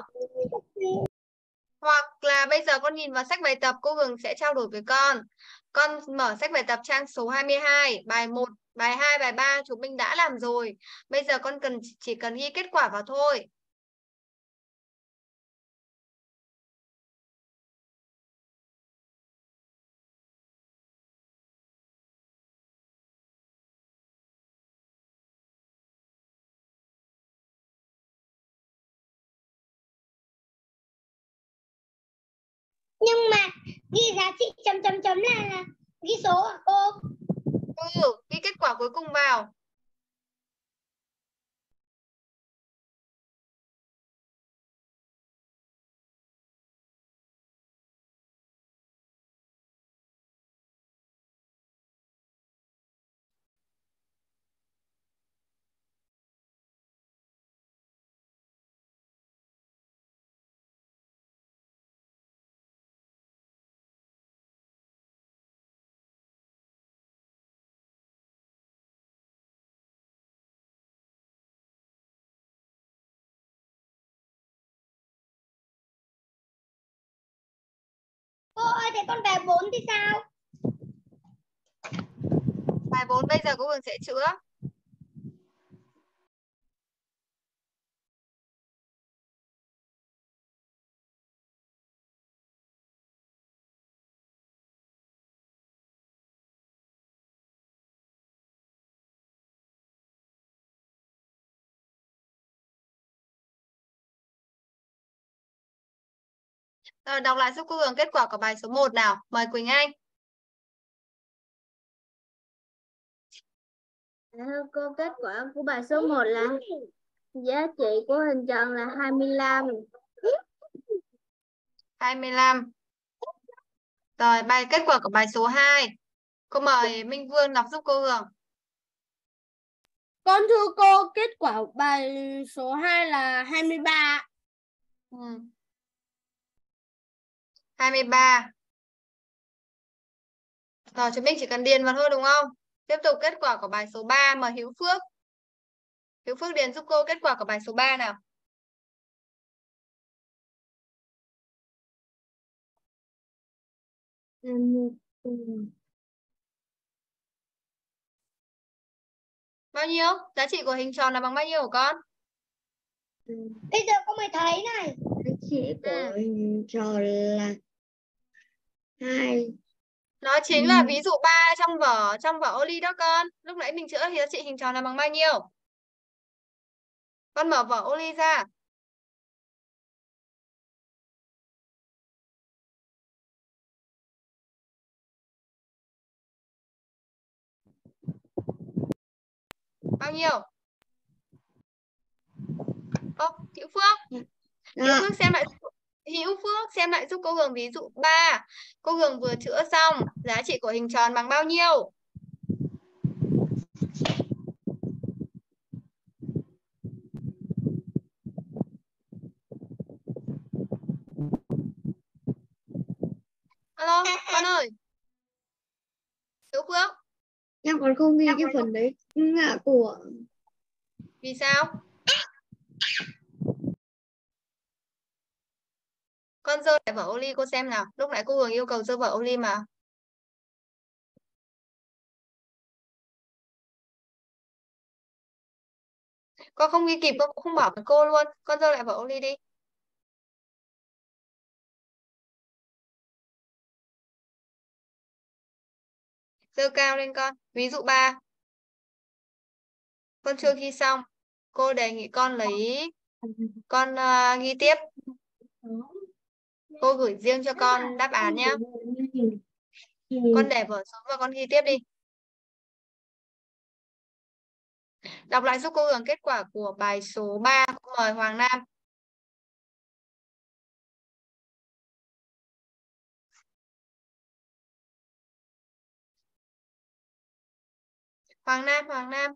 Hoặc là bây giờ con nhìn vào sách bài tập, cô Hường sẽ trao đổi với con. Con mở sách bài tập trang số hai mươi hai, bài một, bài hai, bài ba chúng mình đã làm rồi. Bây giờ con cần chỉ cần ghi kết quả vào thôi. nhưng mà ghi giá trị chấm chấm chấm là, là ghi số à cô? Ừ, ghi kết quả cuối cùng vào. Cô ơi thế con bài bốn thì sao? Bài bốn bây giờ cô Hường sẽ chữa. Rồi, đọc lại giúp cô Hường kết quả của bài số một nào. Mời Quỳnh Anh. Thưa cô, kết quả của bài số một là giá trị của hình tròn là hai mươi lăm. hai mươi lăm. Rồi, bài kết quả của bài số hai. Cô mời Minh Vương đọc giúp cô Hường. Con thưa cô, kết quả bài số hai là hai mươi ba. Ừ. hai mươi ba. Rồi, chúng mình chỉ cần điền vào thôi đúng không? Tiếp tục kết quả của bài số ba, mời Hữu Phước. Hữu Phước điền giúp cô kết quả của bài số ba nào. Bao nhiêu? Giá trị của hình tròn là bằng bao nhiêu của con? Bây giờ con mới thấy này. Giá trị của Ừ. hình tròn là hai. Nó chính là ví dụ ba trong vở trong vở Oli đó con. Lúc nãy mình chữa thì giá trị hình tròn là bằng bao nhiêu? Con mở vở Oli ra. Bao nhiêu? Ô, Hữu Phước. Hữu Phước xem lại Hữu Phước xem lại giúp cô Hường ví dụ ba. Cô Hường vừa chữa xong, giá trị của hình tròn bằng bao nhiêu? Alo, con ơi. Hữu Phước, Em còn không ghi cái phần đấy ngạ của. vì sao? Con dơ lại vở Oli cô xem nào. Lúc nãy cô Hường yêu cầu dơ vở Oli mà. Con không ghi kịp, con cũng không bảo với cô luôn. Con dơ lại vở Oli đi. Dơ cao lên con. Ví dụ ba. Con chưa ghi xong. Cô đề nghị con lấy con uh, ghi tiếp. Cô gửi riêng cho con đáp án nhé. Con để vở xuống và con ghi tiếp đi. Đọc lại giúp cô Hường kết quả của bài số ba. Cô mời Hoàng Nam. Hoàng Nam, Hoàng Nam.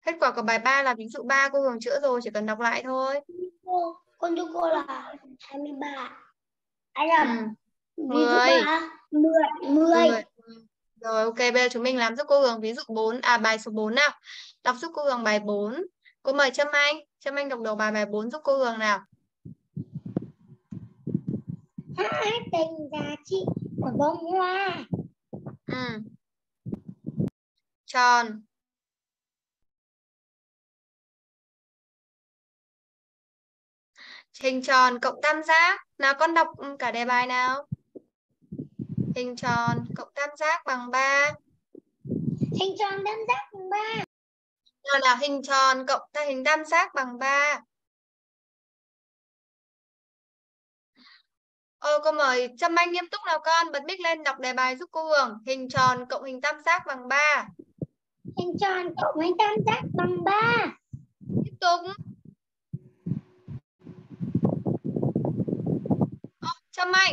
Kết quả của bài ba là ví dụ ba, cô Hường chữa rồi, chỉ cần đọc lại thôi. Cô, con cho cô là hai mươi ba. Anh Ừ. à, ví dụ mười. ba, mười, mười. mười. Rồi ok, bây giờ chúng mình làm giúp cô Hường ví dụ bốn, à bài số bốn nào. Đọc giúp cô Hường bài bốn. Cô mời Trâm Anh, Trâm Anh đọc đầu bài bài bốn giúp cô Hường nào. Hãy tình giá trị của bông hoa. Ừ. Tròn. Hình tròn cộng tam giác. Nào con đọc cả đề bài nào. Hình tròn cộng tam giác bằng ba. Hình tròn tam giác bằng ba. Nào nào, hình tròn cộng ta hình tam giác bằng ba. Ờ, cô mời Trâm Anh nghiêm túc nào con, bật mic lên đọc đề bài giúp cô Hường. Hình tròn cộng hình tam giác bằng ba. Hình tròn cộng hình tam giác bằng ba. Tiếp tục. Ờ, Trâm Anh.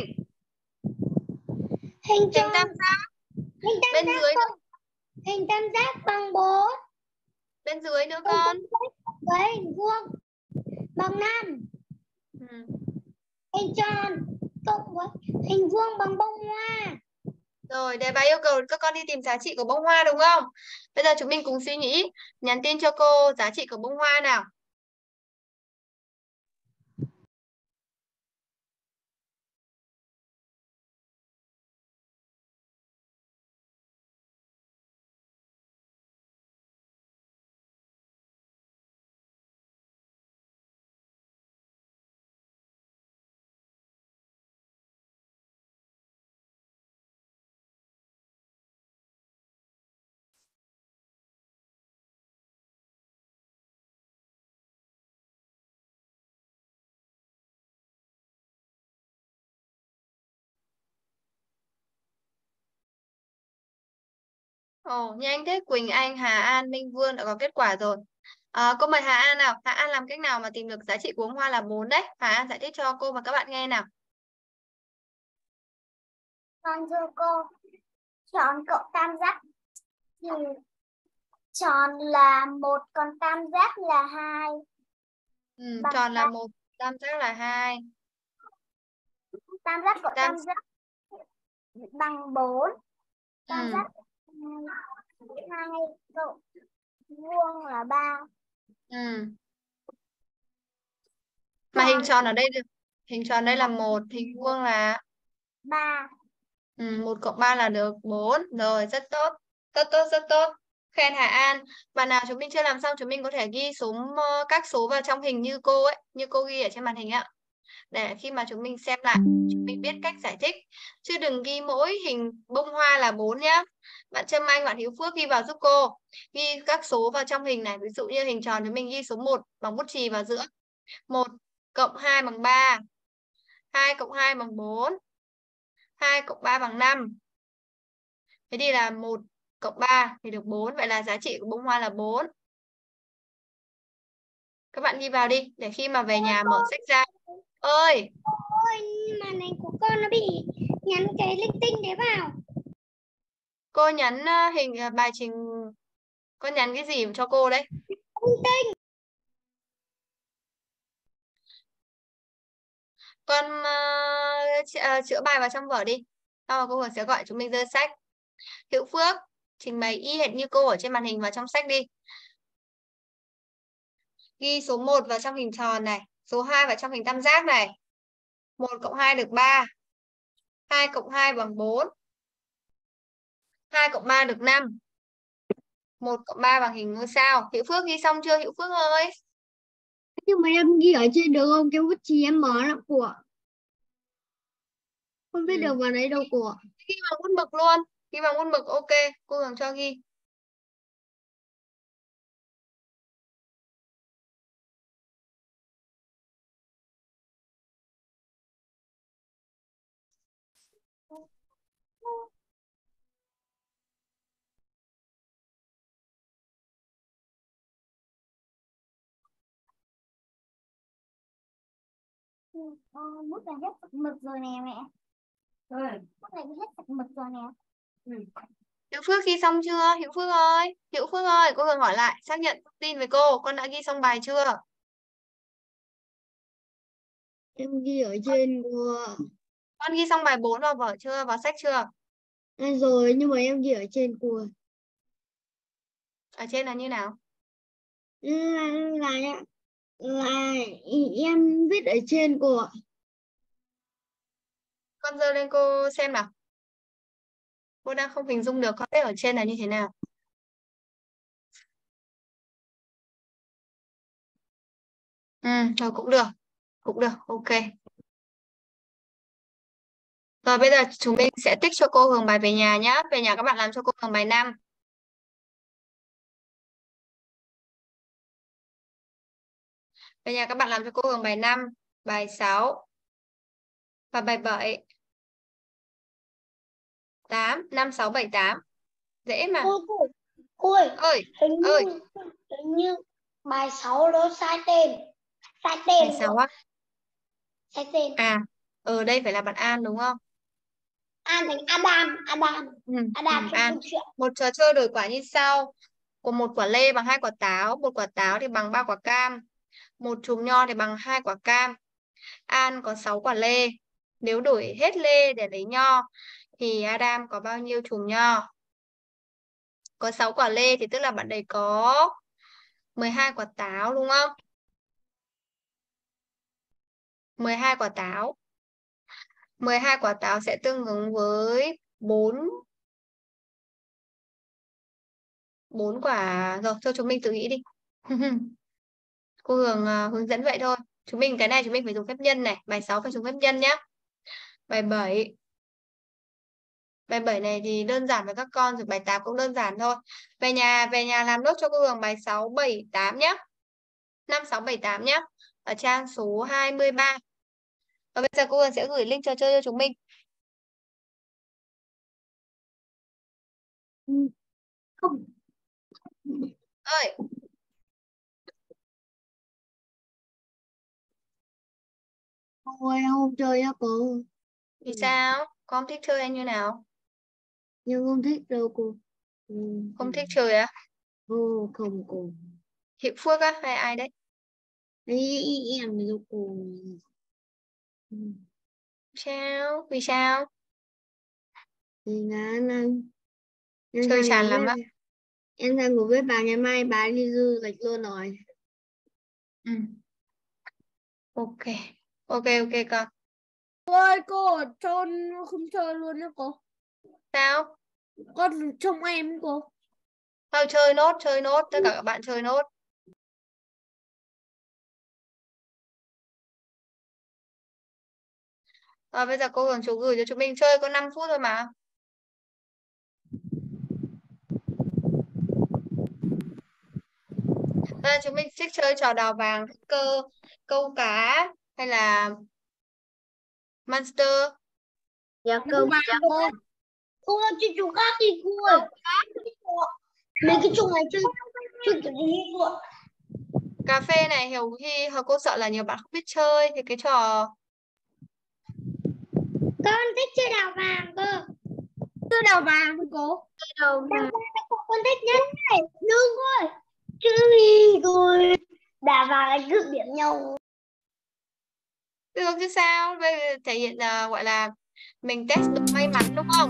Hình Hình tròn, tam giác. hình tam Bên giác dưới nữa. bằng, hình tam giác bằng bốn. Bên dưới nữa Hình con. tam giác với hình vuông bằng năm. Ừ. Hình tròn cộng với hình vuông bằng bông hoa. Rồi, đề bài yêu cầu các con đi tìm giá trị của bông hoa đúng không? Bây giờ chúng mình cùng suy nghĩ, nhắn tin cho cô giá trị của bông hoa nào. Ồ, nhanh thế, Quỳnh Anh, Hà An, Minh Vương đã có kết quả rồi. À, cô mời Hà An nào. Hà An làm cách nào mà tìm được giá trị của bông hoa là bốn đấy? Hà An giải thích cho cô và các bạn nghe nào. Con thưa cô, tròn cộng tam giác thì tròn là một, còn tam giác là hai. Ừ, Bằng tròn là ba. một, tam giác là hai. Tam giác cộng Tam tam giác bằng bốn. Tam ừ. giác hai cộng vuông là ba. Ừ. Mà hình tròn ở đây được. Hình tròn đây là một, hình vuông là ba. ừ, một cộng ba là được bốn. Rồi, rất tốt. Tốt tốt rất tốt. Khen Hà An. Bạn nào chúng mình chưa làm xong chúng mình có thể ghi số ờ, các số vào trong hình như cô ấy, như cô ghi ở trên màn hình ạ. Để khi mà chúng mình xem lại, chúng mình biết cách giải thích. Chứ đừng ghi mỗi hình bông hoa là bốn nhá. Bạn Trâm Anh, bạn Hiếu Phước ghi vào giúp cô. Ghi các số vào trong hình này. Ví dụ như hình tròn chúng mình ghi số một bằng bút chì vào giữa. một cộng hai bằng ba. hai cộng hai bằng bốn. hai cộng ba bằng năm. Thế thì là một cộng ba thì được bốn. Vậy là giá trị của bông hoa là bốn. Các bạn ghi vào đi. Để khi mà về nhà mở sách ra. Ơi! Ôi, màn hình của con nó bị nhắn cái linh tinh đấy vào. Cô nhắn uh, hình uh, bài trình. Con nhắn cái gì cho cô đấy? Linh tinh. Con uh, chữa bài vào trong vở đi. Sau rồi cô Hường sẽ gọi chúng mình rơi sách. Hữu Phước trình bày y hệt như cô ở trên màn hình vào trong sách đi. Ghi số một vào trong hình tròn này. Số hai vào trong hình tam giác này. một cộng hai được ba. hai cộng hai bằng bốn. hai cộng ba được năm. một cộng ba bằng hình ngôi sao. Hữu Phước ghi xong chưa Hữu Phước ơi? Nhưng mà em ghi ở trên được không? Cái bút chì em mở là của. Không biết Ừ. được vào đấy đâu của. Ghi bằng bút mực luôn. Ghi bằng bút mực ok. Cô Hường cho ghi. Ờ, bút này hết sạch mực rồi nè mẹ. Ừ. Bút này hết sạch mực rồi nè. Ừ. Hữu Phước ghi xong chưa? Hữu Phước ơi, Hữu Phước ơi, cô Hường hỏi lại, xác nhận thông tin với cô, con đã ghi xong bài chưa? Em ghi ở trên cô ạ. Con ghi xong bài bốn vào vở chưa, vào sách chưa? À, rồi nhưng mà em ghi ở trên cô ạ. Ở trên là như nào? là là là em viết ở trên cô ạ. Con giơ lên cô xem nào. Cô đang không hình dung được con viết ở trên là như thế nào. Ừ, rồi cũng được, cũng được, ok. Rồi bây giờ chúng mình sẽ tích cho cô Hường bài về nhà nhá. Về nhà các bạn làm cho cô Hường bài năm. Về nhà các bạn làm cho cô Hường bài năm, bài sáu và bài bảy, tám, năm, sáu, bảy, tám. Dễ mà. Cô cô cô ơi, Ơi, hình ơi, như hình như bài sáu đó sai tên, sai bài tên sáu của á. sai tên. À, ở đây phải là bạn An đúng không? An thành Adam, Adam, Ừ, ừ, Adam trong An. câu chuyện. Một trò chơi đổi quả như sau. Của một quả lê bằng hai quả táo, một quả táo thì bằng ba quả cam, một chùm nho thì bằng hai quả cam. An có sáu quả lê. Nếu đổi hết lê để lấy nho thì Adam có bao nhiêu chùm nho? Có sáu quả lê thì tức là bạn đấy có mười hai quả táo đúng không? mười hai quả táo. mười hai quả táo sẽ tương ứng với bốn bốn quả. Rồi, cho chúng mình tự nghĩ đi. Cô Hường à, hướng dẫn vậy thôi. Chúng mình cái này chúng mình phải dùng phép nhân này, bài sáu phải dùng phép nhân nhá. Bài bảy. Bài bảy này thì đơn giản với các con rồi, bài tám cũng đơn giản thôi. Về nhà về nhà làm nốt cho cô Hường bài sáu, bảy, tám nhá. năm, sáu, bảy, tám nhá. Ở trang số hai mươi ba. Và bây giờ cô Hường sẽ gửi link trò chơi cho chúng mình. Ừ, không. Ơi, Cô ơi, em không chơi á cô. vì Ừ. sao? Con thích chơi hay như nào? Nhưng không thích đâu cô. Ừ. Không thích chơi á? Ô, không cô. Hiệp Phước á hay ai đấy? Ấy, em đâu cô. Ừ. Sao? Vì sao? Thì ngán anh. Em Chơi đang chán ngủ lắm với á. em đang ngủ với bà, ngày mai bà đi du lịch luôn rồi. Ừ. Ok. Ok, ok con. Cô ơi, cô ở trôn không chơi luôn đó cô. Sao? Con trông em cô. Thôi chơi nốt, chơi nốt, tất cả các bạn chơi nốt. Rồi bây giờ cô Hường chú gửi cho chúng mình chơi có năm phút thôi mà. Rồi chúng mình thích chơi trò đào vàng, cơ, câu cá hay là Monster. Dạ Nó câu vàng dạ cô. cô. Cô ơi, chơi chỗ khác đi cô ơi. Câu cá. Mấy cái chỗ này chơi chơi kiểu gì cô ạ? Cà phê này Hiểu Hy, Hờ cô sợ là nhiều bạn không biết chơi thì cái trò Con thích chơi đào vàng cơ. Chơi đào vàng thôi cô. Đào vàng là con thích nhất này. Đừng ơi. Chứ gì rồi. Đào vàng lại cướp điểm nhau. được chứ sao? Bây giờ thể hiện là gọi là mình test được may mắn đúng không?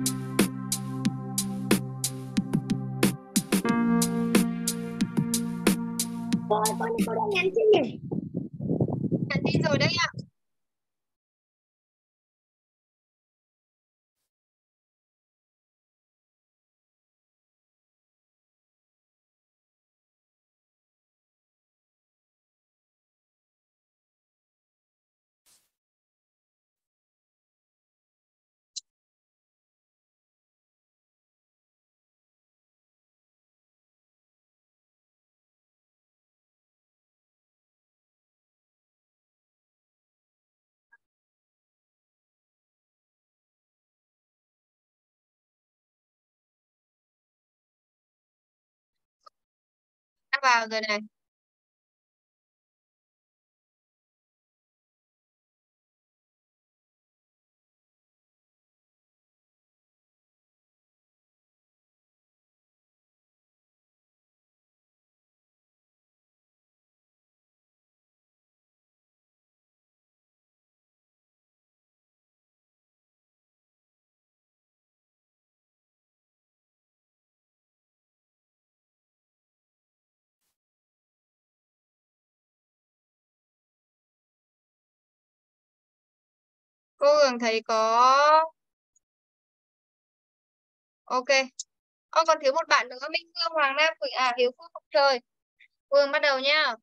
Cô ơi, con cô đã nhắn tin nhỉ? Nhắn tin rồi đấy ạ. Đã vào rồi này. Cô Hường thấy có ok. Ô, còn thiếu một bạn nữa, Minh Phương, Hoàng Nam, Quỳnh à Hiếu Phước, Phục Trời. Cô Hường bắt đầu nha.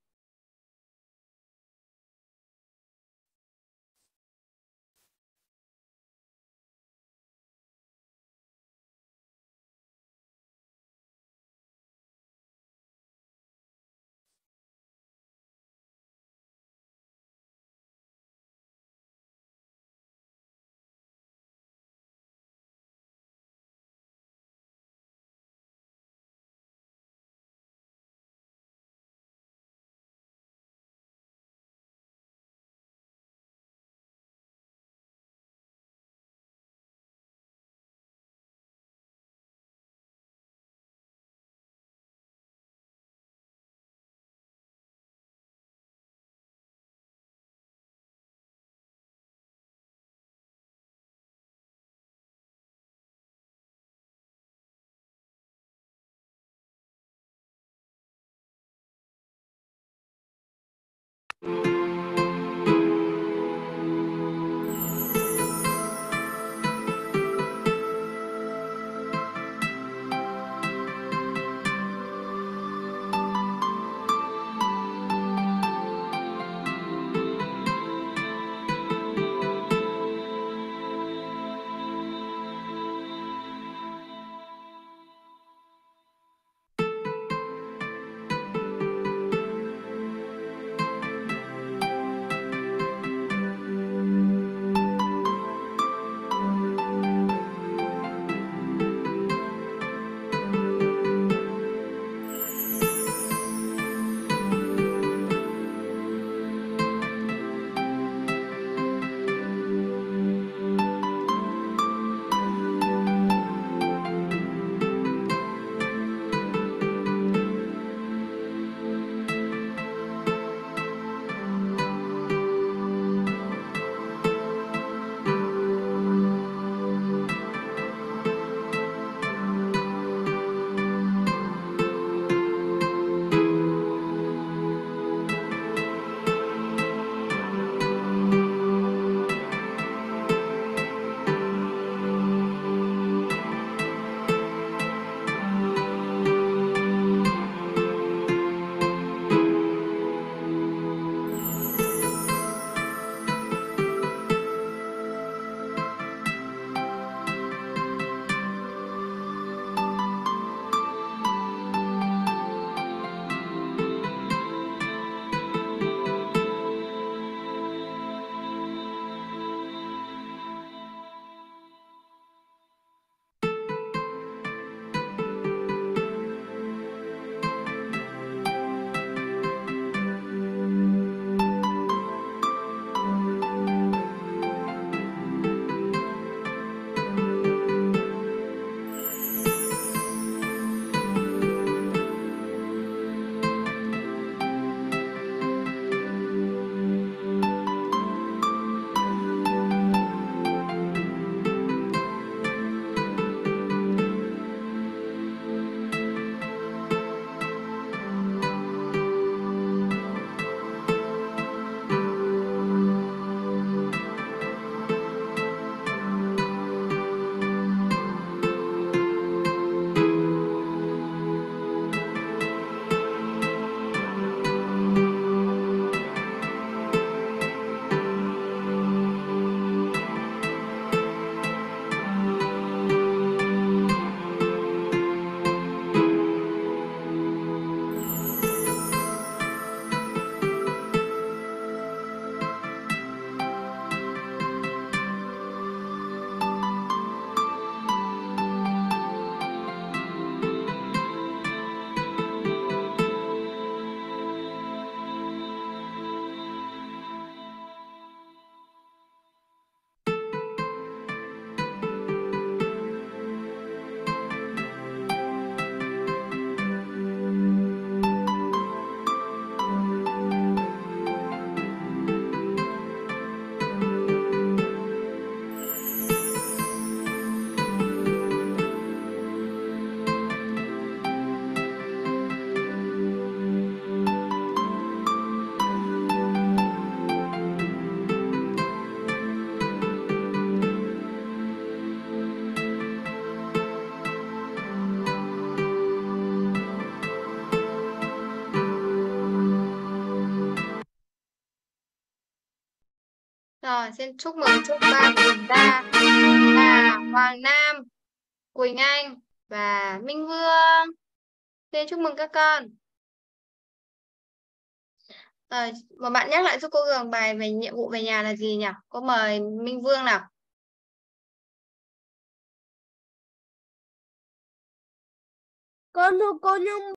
Rồi, xin chúc mừng chúc ba của chúng ta là Hoàng Nam, Quỳnh Anh và Minh Vương. Xin chúc mừng các con. Rồi, một bạn nhắc lại giúp cô Hường bài về nhiệm vụ về nhà là gì nhỉ? Cô mời Minh Vương nào. Con thưa cô, nhưng